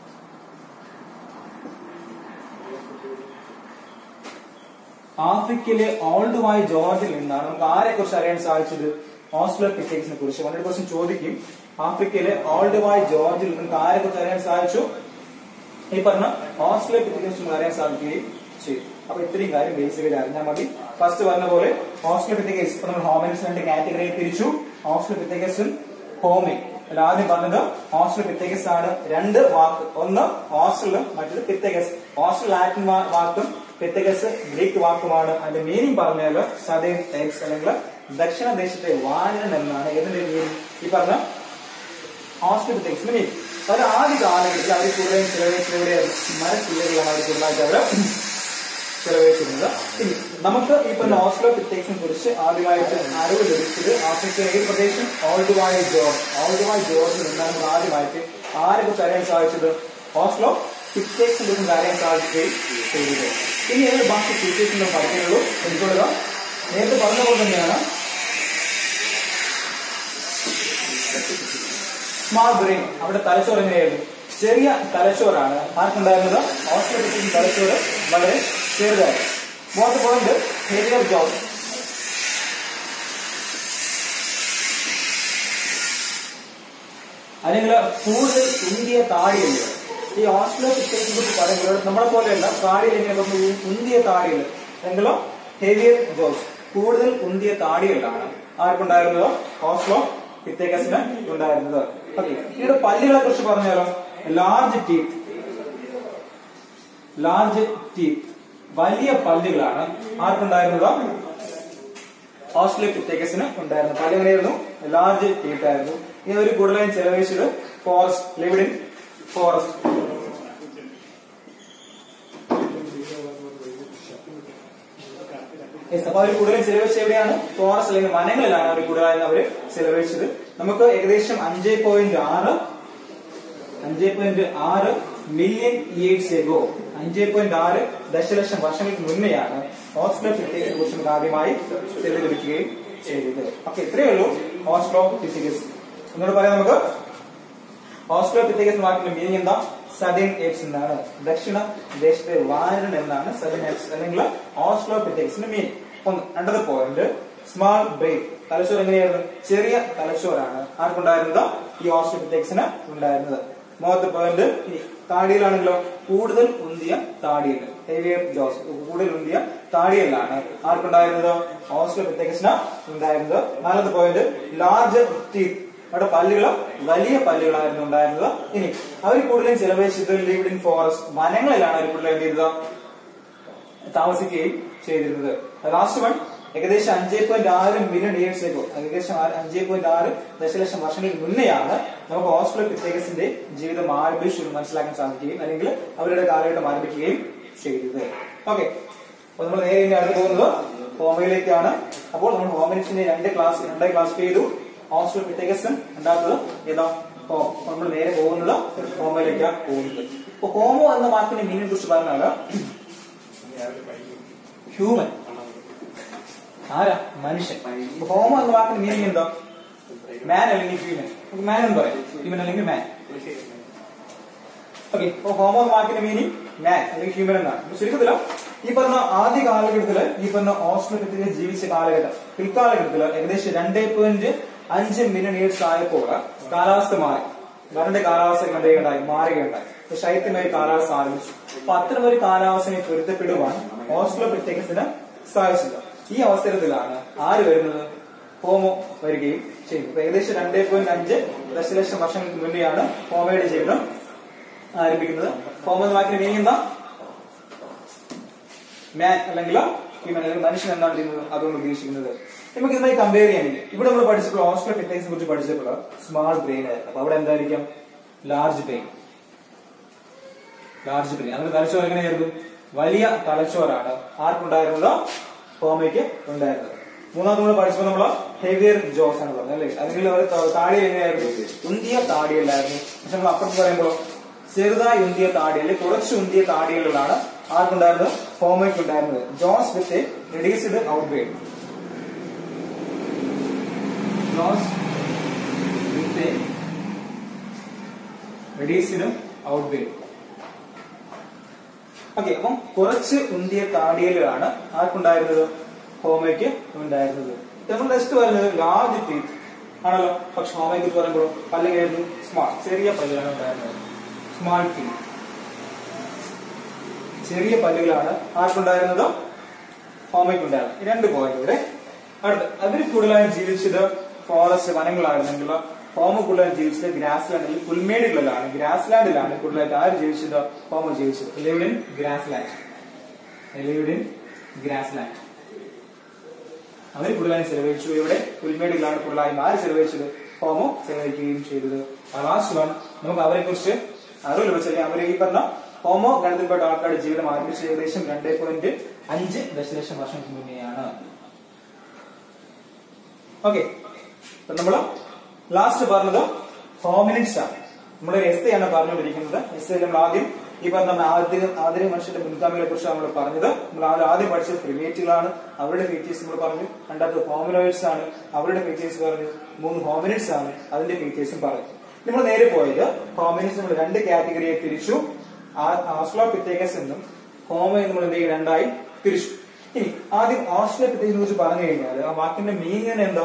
ആഫ്രിക്കയിലെ ഓൾഡ് വൈറ്റ് ജോർജിൽ നിന്നാണ് നമുക്ക് ആരെ കുറിച്ച് അറിയാൻ സാധിച്ചത്? ഓസ്ട്രലോപിഥെക്കസിനെ കുറിച്ച്. വൺ ക്വസ്റ്റ്യൻ ചോദിക്കും, ആഫ്രിക്കയിലെ ഓൾഡ് വൈറ്റ് ജോർജിൽ നിങ്ങൾക്ക് ആരെ കുറിച്ച് അറിയാൻ സാധിച്ചു? ഈ പറഞ്ഞ ഓസ്ട്രലോപിഥെക്കസിനെ അറിയാൻ സാധിക്കുകയും ചെയ്തു. അപ്പൊ ഇത്രയും കാര്യം ബേസിക്കലി അറിഞ്ഞാൽ മതി. ഫസ്റ്റ് പറഞ്ഞ പോലെ ഓസ്ട്രലോപിഥെക്കസ് നമ്മൾ ഹോമിനിഡ്സ് 2 കാറ്റഗറിയിൽ തിരിച്ചു, ഓസ്ട്രലോപിഥെക്കസും ഹോമിയും. അല്ല, ആദ്യം പറഞ്ഞത് ഓസ്ട്രലോപിഥെക്കസ് ആണ്. 2 വാക്ക്, ഒന്ന് ഓസ്ട്രലും മറ്റൊരു പിത്തേക്കസ്. ഓസ്ട്രൽ ലാറ്റിൻ വാക്കും പിത്തേക്കസ് ഗ്രീക്ക് വാക്കുമാണ്. അതിന്റെ മീനിങ് പറഞ്ഞാൽ സദേൺ ഏപ്സ് അല്ലെങ്കിൽ ദക്ഷിണദേശത്തെ വാനരൻ എന്നാണ്. ഏതിന്റെ മീനിങ്? ഈ പറഞ്ഞ ഓസ്ട്രലോപിറ്റെക്സിന് മീൻ. അവർ ആദ്യ കാലഘട്ടത്തിൽ അവർ കൂടുതലും ചിലവഴിച്ചവിടെ മരച്ചില്ലകളാണ് അവർ കൂടുതലായിട്ട് അവർ ചിലവഴിച്ചിരുന്നത്. ഇനി നമുക്ക് ഈ പറഞ്ഞ ഓസ്ട്രലോപിറ്റെക്സിനെ കുറിച്ച് ആദ്യമായിട്ട് അറിവ് ലഭിച്ചത് ആഫ്രിക്കയിലെ ഏത് പ്രദേശം? ഓൾഡുവായ് ജോർജിൽ നിന്നാണ് നമ്മൾ ആദ്യമായിട്ട് ആരെക്കുറിച്ച് അറിയാൻ സാധിച്ചത്? ഓസ്ട്രലോപിറ്റെക്സിനെ കുറിച്ച് അറിയാൻ സാധിക്കുകയും ചെയ്തത്. ഇനി ഏത് ബാക്കി ഫീച്ചേഴ്സിനും പഠിക്കുന്നുള്ളൂ. എനിക്കുള്ളത് നേരത്തെ പറഞ്ഞ പോലെ തന്നെയാണ് സ്മാൾ ബ്രെയിൻ. അവിടെ തലച്ചോറ് എങ്ങനെയായിരുന്നു? ചെറിയ തലച്ചോറാണ് ആർക്കുണ്ടായിരുന്നത്? ഓസ്ട്രലോപിറ്റെക്സിന്റെ തലച്ചോറ് വളരെ ചെറുതായിരുന്നു. മൂന്നാമത്തെ പോയിന്റ് ഹെവിയർ ജോസ്. അല്ലെങ്കിൽ കൂടുതൽ ഉന്തിയ താടിയല്ലുകൾ. ഈ ഓസ്ട്രലോപിറ്റെക്സിനെ കുറിച്ച് പറയുമ്പോൾ നമ്മളെ പോലെയല്ല, താടിയിൽ എങ്ങനെ ഉന്തിയ താടികൾ എങ്കിലോ ഹെവിയർ ജോസ്, കൂടുതൽ ഉന്തിയ താടികളിലാണ് ആർക്കുണ്ടായിരുന്നത്? ഓസ്ട്രലോപിറ്റെക്സിന് ഉണ്ടായിരുന്നത്. ഓക്കെ, ഇവിടെ പല്ലുകളെ കുറിച്ച് പറഞ്ഞാലോ? ലാർജ് ടീത്ത്, വലിയ പല്ലുകളാണ് ആർക്കുണ്ടായിരുന്നത്? ഓസ്ട്രലോപിറ്റെക്സിന് ഉണ്ടായിരുന്നു. പല്ല് എങ്ങനെയായിരുന്നു? ലാർജ് ടീത്ത് ആയിരുന്നു. ഇനി ഒരു കൂടുതലായും ചെലവഴിച്ചത് ഫോറസ്റ്റ്, ലിവ്ഡ് ഇൻ ഫോറസ്റ്റ്. അപ്പൊ അവർ കൂടുതലും ചെലവഴിച്ചത് എവിടെയാണ്? ഫോറസ്റ്റ് അല്ലെങ്കിൽ വനങ്ങളിലാണ് അവർ കൂടുതലായും അവര് ചെലവഴിച്ചത്. നമുക്ക് ഏകദേശം 5.6 മില്യൺ ഇയേഴ്സ് എഗോ, 5.6 ദശലക്ഷം വർഷങ്ങൾക്ക് മുന്നെയാണ് ഓസ്ട്രലോപിറ്റെക്സിനെ കുറിച്ച് നമുക്ക് ആദ്യമായി തെളിവ് ലഭിക്കുകയും ചെയ്തത്. ഓക്കെ, ഇത്രയേ ഉള്ളൂ ഓസ്ട്രലോപിറ്റെക്സ്. എന്നോട് പറയാം നമുക്ക് ഓസ്ട്രലോപിറ്റെക്സ് വാക്കിന്റെ മീനിങ് എന്താ? സദേൺ ഏപ്സ് എന്നാണ്. ദക്ഷിണ ദേശത്തെ വാരൻ എന്നാണ് സദേൺ ഏപ്സ് അല്ലെങ്കിൽ ഓസ്ട്രലോപിറ്റെക്സിന്റെ മീനിങ്. രണ്ടാമത്തെ പോയിന്റ് സ്മാൾ ബ്രെയിൻ. തലച്ചോറ് എങ്ങനെയായിരുന്നു? ചെറിയ തലച്ചോറാണ് ആർക്കുണ്ടായിരുന്നത്? ഈ ഓസ്ട്രലോപിറ്റെക്സിന് ഉണ്ടായിരുന്നത്. മൂന്നാമത്തെ പോയിന്റ് താടിയിലാണെങ്കിലോ കൂടുതൽ ഉന്തിയ താടിയൽ, ഹെവിയർ ജോസ്, കൂടുതൽ ഉന്തിയ താടിയലാണ് ആർക്കുണ്ടായിരുന്നത്? ഓസ്ട്രലോപിറ്റെക്സിന് ഉണ്ടായിരുന്നത്. നാലാമത്തെ പോയിന്റ് ലാർജ് ടീത്ത്. അവിടെ പല്ലുകൾ വലിയ പല്ലുകളായിരുന്നു ഉണ്ടായിരുന്നത്. ഇനി അവർ കൂടുതലും ചെലവഴിച്ചത് ലിവ്ഡ് ഇൻ ഫോറസ്റ്റ്, വനങ്ങളിലാണ് അവർ കൂടുതൽ എന്ത് ചെയ്തത്? താമസിക്കുകയും ചെയ്തിരുന്നത്. ലാസ്റ്റ് വൺ ഏകദേശം 5.6 മില്യൺ ഇയേഴ്സ് എഗോ, ഏകദേശം 5.6 ദശലക്ഷം വർഷങ്ങൾക്ക് മുന്നെയാണ് നമുക്ക് ഓസ്ട്രലോപിറ്റെക്സിന്റെ ജീവിതം ആരംഭിച്ചു മനസ്സിലാക്കാൻ സാധിക്കുകയും അല്ലെങ്കിൽ അവരുടെ കാലഘട്ടം ആരംഭിക്കുകയും ചെയ്തത്. ഓക്കെ, അപ്പൊ നമ്മൾ നേരെ ഇനി അടുത്ത് പോകുന്നത് ഹോമോയിലേക്കാണ്. അപ്പോൾ നമ്മൾ ഹോമിനിഡ്സിന്റെ രണ്ടായി ക്ലാസ് ചെയ്തു. ഓസ്ട്രലോപിറ്റെക്സും രണ്ടാമത്തത് ഏതാ? നമ്മൾ നേരെ പോകുന്നത് ഹോമോയിലേക്കാണ് പോകുന്നത്. ഇപ്പൊ ഹോമോ എന്ന വാക്കിന്റെ മീനിനെ കുറിച്ച് പറഞ്ഞാൽ ഹ്യൂമൻ, ആരാ? മനുഷ്യൻ. ഹോമോ എന്ന വാക്കിന്റെ മീനിങ് എന്താ? മാൻ അല്ലെങ്കിൽ ഹ്യൂമൻ. മാൻ എന്ന് പറയും, ഹ്യൂമൻ അല്ലെങ്കിൽ മാൻ. ഓക്കെ, ഇപ്പൊ ഹോമോ എന്ന വാക്കിന്റെ മീനിങ് മാൻ അല്ലെങ്കിൽ ഹ്യൂമൻ എന്നാണ്. ചുരുക്കത്തില് ഈ പറഞ്ഞ ആദ്യ കാലഘട്ടത്തില് ഈ പറഞ്ഞ ഓസ്ട്രലോപിറ്റെക്സ് ജീവിച്ച കാലഘട്ടം പിൽക്കാലഘട്ടത്തില് ഏകദേശം 2.5 മില്യൺ ഇയേഴ്സ് ആയപ്പോൾ കാലാവസ്ഥ മാറി. വരണ്ട കാലാവസ്ഥ മാറുകയുണ്ടായി. ശൈത്യമായ കാലാവസ്ഥ ആരംഭിച്ചു. അപ്പൊ അത്തരം ഒരു കാലാവസ്ഥയെ പൊരുത്തപ്പെടുവാൻ ഓസ്ട്രലോപിറ്റെക്സിന് സാധിച്ചില്ല. ഈ അവസരത്തിലാണ് ആര് വരുന്നത്? ഹോമോ വരികയും ചെയ്യുന്നത്. ഏകദേശം 2.5 ദശലക്ഷം വർഷങ്ങൾക്ക് മുന്നെയാണ് ഹോമോയുടെ ജീവിതം ആരംഭിക്കുന്നത്. ഹോമോ എന്ന വാക്കിന്റെ മീനിങ് എന്താ? മാൻ അല്ലെങ്കിൽ ഹ്യൂമൻ അല്ലെങ്കിൽ മനുഷ്യൻ എന്നാണ് ചെയ്യുന്നത്, അതുകൊണ്ട് ഉദ്ദേശിക്കുന്നത്. നമുക്ക് ഇതുമായി കമ്പയർ ചെയ്യാനില്ല. ഇവിടെ നമ്മൾ പഠിച്ചപ്പോൾ ഓസ്ട്രലോപിറ്റെക്സിനെ കുറിച്ച് പഠിച്ചപ്പോൾ സ്മാൾ ബ്രെയിൻ ആയിരുന്നു. അപ്പൊ അവിടെ എന്തായിരിക്കും? Large brain. അങ്ങനെ തലച്ചോറ് എങ്ങനെയായിരുന്നു? വലിയ തലച്ചോറാണ് ആർക്കുണ്ടായിരുന്നത്? ഹോമോയ്ക്ക് ഉണ്ടായിരുന്നത്. മൂന്നാമത് നമ്മൾ പഠിച്ചപ്പോൾ നമ്മൾ ഹെവിയർ ജോസ് ആണ് പറഞ്ഞത് അല്ലേ? അല്ലെങ്കിൽ താടിയിൽ എങ്ങനെയായിരുന്നു? ഉന്തിയ താടിയല്ലായിരുന്നു. പക്ഷെ നമ്മൾ അപ്പുറത്ത് പറയുമ്പോൾ ചെറുതായി ഉന്തിയ താടി അല്ലെങ്കിൽ കുറച്ച് ഉന്തിയ താടികളിലാണ് ആർക്കുണ്ടായിരുന്നത്? ഹോമോയ്ക്ക് ഉണ്ടായിരുന്നത്. Jaws with reduced outward. Okay, അപ്പം കുറച്ച് ഉന്തിയ താടിയലാണ് ആർക്കുണ്ടായിരുന്നത്? ഹോമോയ്ക്ക് ഉണ്ടായിരുന്നത്. നമ്മൾ നെക്സ്റ്റ് പറയുന്നത് ലാർജ് ടീത്ത് ആണല്ലോ. പക്ഷെ ഹോമോയെ കുറിച്ച് പറയുമ്പോൾ പല്ലെങ്ങനെയായിരുന്നു? സ്മാൾ, ചെറിയ പല്ലുകളാണ് ഉണ്ടായിരുന്നത്. സ്മാൾ ടീത്ത്, ചെറിയ പല്ലുകളാണ് ആർക്കുണ്ടായിരുന്നത്? ഹോമോയ്ക്ക് ഉണ്ടായിരുന്നത്. 2 പോയിന്റ് ഇവിടെ. അടുത്ത് അവര് കൂടുതലായും ജീവിച്ചത് ഫോറസ്റ്റ്, വനങ്ങളായിരുന്നെങ്കിൽ ഹോമോ കൂടുതലായും ജീവിച്ചത് ഗ്രാസ് ലാൻഡിൽ, പുൽമേടുകളിലാണ്. ഗ്രാസ് ലാൻഡിലാണ് കൂടുതലായിട്ട് ആര് ജീവിച്ചത്? ഹോമോ ജീവിച്ചത്. Lived in grassland. അവർ കൂടുതലായും ചെലവഴിച്ചു. ഇവിടെ പുൽമേടുകളാണ് കൂടുതലായും ആര് ചെലവഴിച്ചത്? ഹോമോ ചെലവഴിക്കുകയും ചെയ്തത്. ലാസ്റ്റ് വൺ നമുക്ക് അവരെ കുറിച്ച് അറിവ് ലഭിച്ചല്ലേ. അവർ ഈ പറഞ്ഞ ഹോമോ ഗണത്തിൽപ്പെട്ട ആൾക്കാരുടെ ജീവിതം ആരംഭിച്ച ഏകദേശം 2.5 ദശലക്ഷം വർഷങ്ങൾക്ക് മുന്നെയാണ്. ഓക്കെ, നമ്മള് ലാസ്റ്റ് പറഞ്ഞത് ഹോമിനിഡ്സ് ആണ്. നമ്മളൊരു എസ്സെയാണ് പറഞ്ഞുകൊണ്ടിരിക്കുന്നത്. എസ്സേയിൽ നമ്മൾ ആദ്യം ഈ പറഞ്ഞ ആധുനിക മനുഷ്യരുടെ മുൻഗാമികളെ കുറിച്ച് നമ്മൾ പറഞ്ഞത്. നമ്മൾ ആദ്യം പഠിച്ചത് പ്രിമേറ്റുകളാണ്, അവരുടെ ഫീച്ചേഴ്സ് നമ്മൾ പറഞ്ഞു. രണ്ടാമത് ഹോമിനോയിഡ്സ് ആണ്, അവരുടെ ഫീച്ചേഴ്സ് പറഞ്ഞു. 3 ഹോമിനിഡ്സ് ആണ്, അതിന്റെ ഫീച്ചേഴ്സും പറഞ്ഞു. നമ്മൾ നേരെ പോയത് ഹോമിനിഡ്സ് നമ്മൾ 2 കാറ്റഗറിയെ തിരിച്ചു. ഓസ്ട്രലോപിറ്റേക്കസ് എന്നും ഹോമോ നമ്മൾ എന്ത് ചെയ്യും 2ആയി തിരിച്ചു. ഇനി ആദ്യം ഓസ്ട്രലോപിറ്റേക്കസിനെ കുറിച്ച് പറഞ്ഞു കഴിഞ്ഞാൽ ആ വാക്കിന്റെ മീനിങ് എന്താ?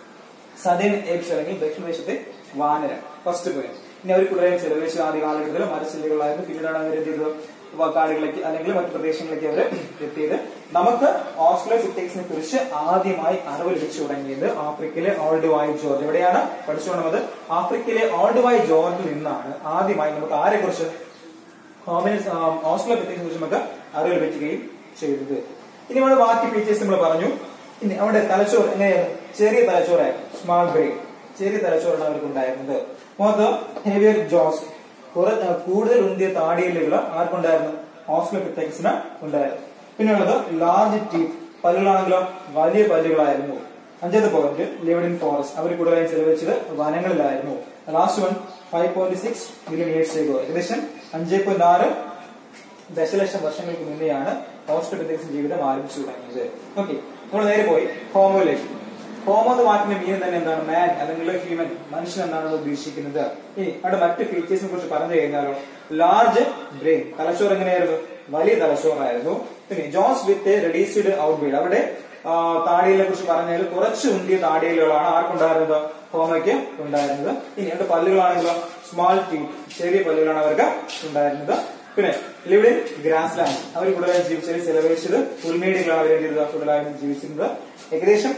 സദേൺ ഏപ്സ് അല്ലെങ്കിൽ ദക്ഷിണദേശത്തെ വാനര. First point. ഇനി അവർ കൂടുതലായും ചെലവഴിച്ച ആദ്യ കാലഘട്ടത്തിൽ മരച്ചില്ലുകളായിരുന്നു. പിന്നീടാണ് അവർ എന്ത് ചെയ്തത്? കാടുകളിലേക്ക് അല്ലെങ്കിൽ മറ്റു പ്രദേശങ്ങളിലേക്ക് അവർ എത്തിയത്. നമുക്ക് ഓസ്ട്രലോപിറ്റേക്കസിനെ കുറിച്ച് ആദ്യമായി അറിവ് ലഭിച്ചു തുടങ്ങിയത് ആഫ്രിക്കയിലെ ഓൾഡ് വൈറ്റ് ജോർജ്. എവിടെയാണ് പഠിച്ചുകൊണ്ടത്? ആഫ്രിക്കയിലെ ഓൾഡ് വൈറ്റ് ജോർജിൽ നിന്നാണ് ആദ്യമായി നമുക്ക് ആരെ കുറിച്ച് ഓസ്ട്രലോപിറ്റേക്കസിനെ കുറിച്ച് നമുക്ക് അറിവ് ലഭിക്കുകയും ചെയ്തത്. ഇനി നമ്മുടെ ബാക്കി ഫീച്ചേഴ്സ് നമ്മൾ പറഞ്ഞു. ഇനി അവിടെ തലച്ചോറ് എങ്ങനെയായിരുന്നു? ചെറിയ തലച്ചോറായിരുന്നു, സ്മാൾ ബ്രെയിൻ. ചെറിയ തലച്ചോറാണ് അവർക്ക് ഉണ്ടായിരുന്നത്. ഹെവിയർ ജോസ്, കൂടുതൽ ഉന്തിയ താടിയലുകൾ ആർക്കുണ്ടായിരുന്നു? ഓസ്ട്രലോപിറ്റേക്കസിന് ഉണ്ടായിരുന്നു. പിന്നെയുള്ളത് ലാർജ് ടീത്ത്, പല്ലുകളാണെങ്കിലോ വലിയ പല്ലുകളായിരുന്നു. 5ാമത്തെ പോയിന്റ് ലിവ്ഡ് ഇൻ ഫോറസ്റ്റ്, അവർ കൂടുതലായി ചെലവഴിച്ചത് വനങ്ങളിലായിരുന്നു. Last one 5.6 million years ago, ഏകദേശം 5.6 ദശലക്ഷം വർഷങ്ങൾക്ക് മുന്നെയാണ് ഓസ്ട്രലോപിറ്റേക്കസ് ജീവിതം ആരംഭിച്ചു തുടങ്ങിയത്. ഓക്കെ, നമ്മൾ നേരെ പോയി ഹോമോയിലേക്ക്. ഹോമോ എന്ന വാക്കിന്റെ മീനിങ് തന്നെ എന്താണ്? മാൻ അല്ലെങ്കിൽ ഹ്യൂമൻ, മനുഷ്യൻ എന്നാണ് ഉദ്ദേശിക്കുന്നത്. ഇനി അവിടെ മറ്റ് ഫീച്ചേഴ്സിനെ കുറിച്ച് പറഞ്ഞു കഴിഞ്ഞാലോ, ലാർജ് ബ്രെയിൻ, തലച്ചോറ് എങ്ങനെയായിരുന്നു? വലിയ തലച്ചോറായിരുന്നു. പിന്നെ ജോസ് വിത്ത് റെഡ്യൂസ്ഡ് ഔട്ട്ബീഡ്, അവിടെ താടിയലിനെ കുറിച്ച് പറഞ്ഞാൽ കുറച്ച് ഉന്തിയ താടിയലുകളാണ് ആർക്കുണ്ടായിരുന്നത്? ഹോമോയ്ക്ക് ഉണ്ടായിരുന്നത്. ഇനി അവരുടെ പല്ലുകളാണെങ്കിലോ സ്മാൾ ടീത്ത്, ചെറിയ പല്ലുകളാണ് അവർക്ക് ഉണ്ടായിരുന്നത്. പിന്നെ ലിവ്ഡ് ഇൻ ഗ്രാസ് ലാൻഡ്, അവർ കൂടുതലായി ജീവിച്ചത് ചെലവഴിച്ചത് പുൽമേടുകളാണ് അവർ കൂടുതലായും ജീവിച്ചിരുന്നത്. ഏകദേശം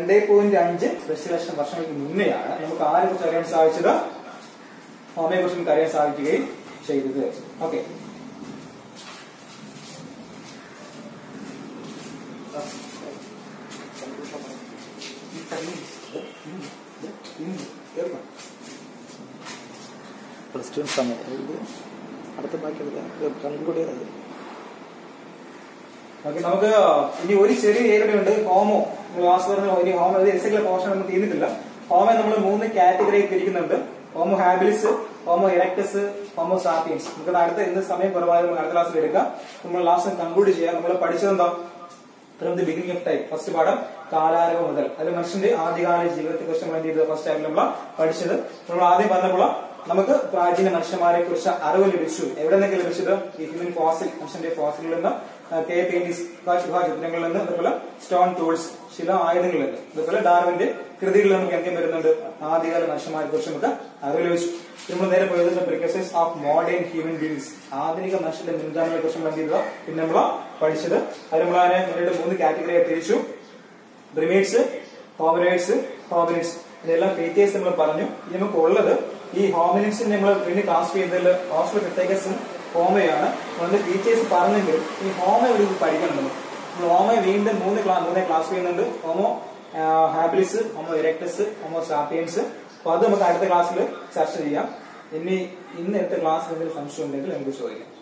2.5 ദശലക്ഷം വർഷങ്ങൾക്ക് മുന്നെയാണ് നമുക്ക് ആരെ കുറിച്ച് അറിയാൻ സാധിച്ചത്? ഹോമോയെ കുറിച്ച് നമുക്ക് അറിയാൻ സാധിക്കുകയും ചെയ്തത്. ഓക്കെ, നമുക്ക് ഇനി ഒരു ചെറിയ ഏരിയയുണ്ട് ഹോമോ. ഇനി ഹോമോ എസ്സെയിലെ പോർഷൻ ഒന്നും തീർന്നിട്ടില്ല. ഹോമോ നമ്മൾ 3 കാറ്റഗറിയിൽ തിരിക്കുന്നുണ്ട്. Homo habilis, Homo erectus, Homo sapiens. നമുക്ക് അടുത്ത ഇന്ന് സമയം കുറവായത് നമുക്ക് അടുത്ത ക്ലാസ്സിൽ എടുക്കാം. നമ്മൾ ലാസ്റ്റ് കൺക്ലൂഡ് ചെയ്യാം. നമ്മൾ പഠിച്ചതെന്താ? From the beginning of time, first പാഠം കാലാരംഭം മുതൽ. അതിൽ മനുഷ്യന്റെ ആദ്യകാല ജീവിതത്തെ കുറിച്ച് നമ്മൾ എന്ത് ചെയ്തത്? ഫസ്റ്റ് ആയിട്ട് നമ്മൾ പഠിച്ചത്. നമ്മൾ ആദ്യം പറഞ്ഞപ്പോൾ നമുക്ക് പ്രാചീന മനുഷ്യന്മാരെ കുറിച്ച് അറിവ് ലഭിച്ചു. എവിടെ നിന്നൊക്കെ ലഭിച്ചത്? ഈ ഹ്യൂമൻ ഫോസിൽ, മനുഷ്യന്റെ ഫോസിലിൽ നിന്ന്, കേവ് പെയിന്റിങ്സ്, ചിത്രങ്ങളിൽ നിന്ന്, അതുപോലെ സ്റ്റോൺ ടൂൾസ്, ശില ആയുധങ്ങളിൽ നിന്ന്, അതുപോലെ ഡാർവിന്റെ കൃതികളിൽ നമുക്ക് എന്തും വരുന്നുണ്ട്? ആദ്യകാല മനുഷ്യന്മാരെ കുറിച്ച് നമുക്ക് അറിവ് ലഭിച്ചു. നമ്മൾ നേരെ പോയത് precursors of modern human beings, ആധുനിക മനുഷ്യന്റെ മുൻഗാമികളെ കുറിച്ച് നമ്മൾ എന്ത് ചെയ്തത്? പിന്നെ നമ്മൾ പഠിച്ചത്. അത് നമ്മൾ അതിനെ 3 കാറ്റഗറിയായി തിരിച്ചു. പ്രിമേറ്റ്സ്, ഹോമിനോയിഡ്സ്, ഹോമിനിഡ്സ്, ഇതെല്ലാം ഫീച്ചേഴ്സ് നമ്മൾ പറഞ്ഞു. ഇനി നമുക്ക് ഉള്ളത് ഈ ഹോമിനിഡ്സിനെ നമ്മൾ വീണ്ടും ക്ലാസ് ചെയ്തതിൽ ഓസ്ട്രലോപിറ്റേക്കസും ഹോമോയാണ്. അതിന്റെ ഫീച്ചേഴ്സ് പറഞ്ഞെങ്കിലും ഈ ഹോമോ ഒരു പഠിക്കണം. നമ്മൾ ഹോമോ വീണ്ടും 3 ക്ലാസ് ചെയ്യുന്നുണ്ട്. Homo habilis, Homo erectus, Homo sapiens. അപ്പൊ അത് നമുക്ക് അടുത്ത ക്ലാസ്സിൽ ചർച്ച ചെയ്യാം. ഇന്ന് എടുത്ത ക്ലാസ്സിൽ എന്തെങ്കിലും സംശയം ഉണ്ടെങ്കിൽ നമുക്ക് ചോദിക്കാം.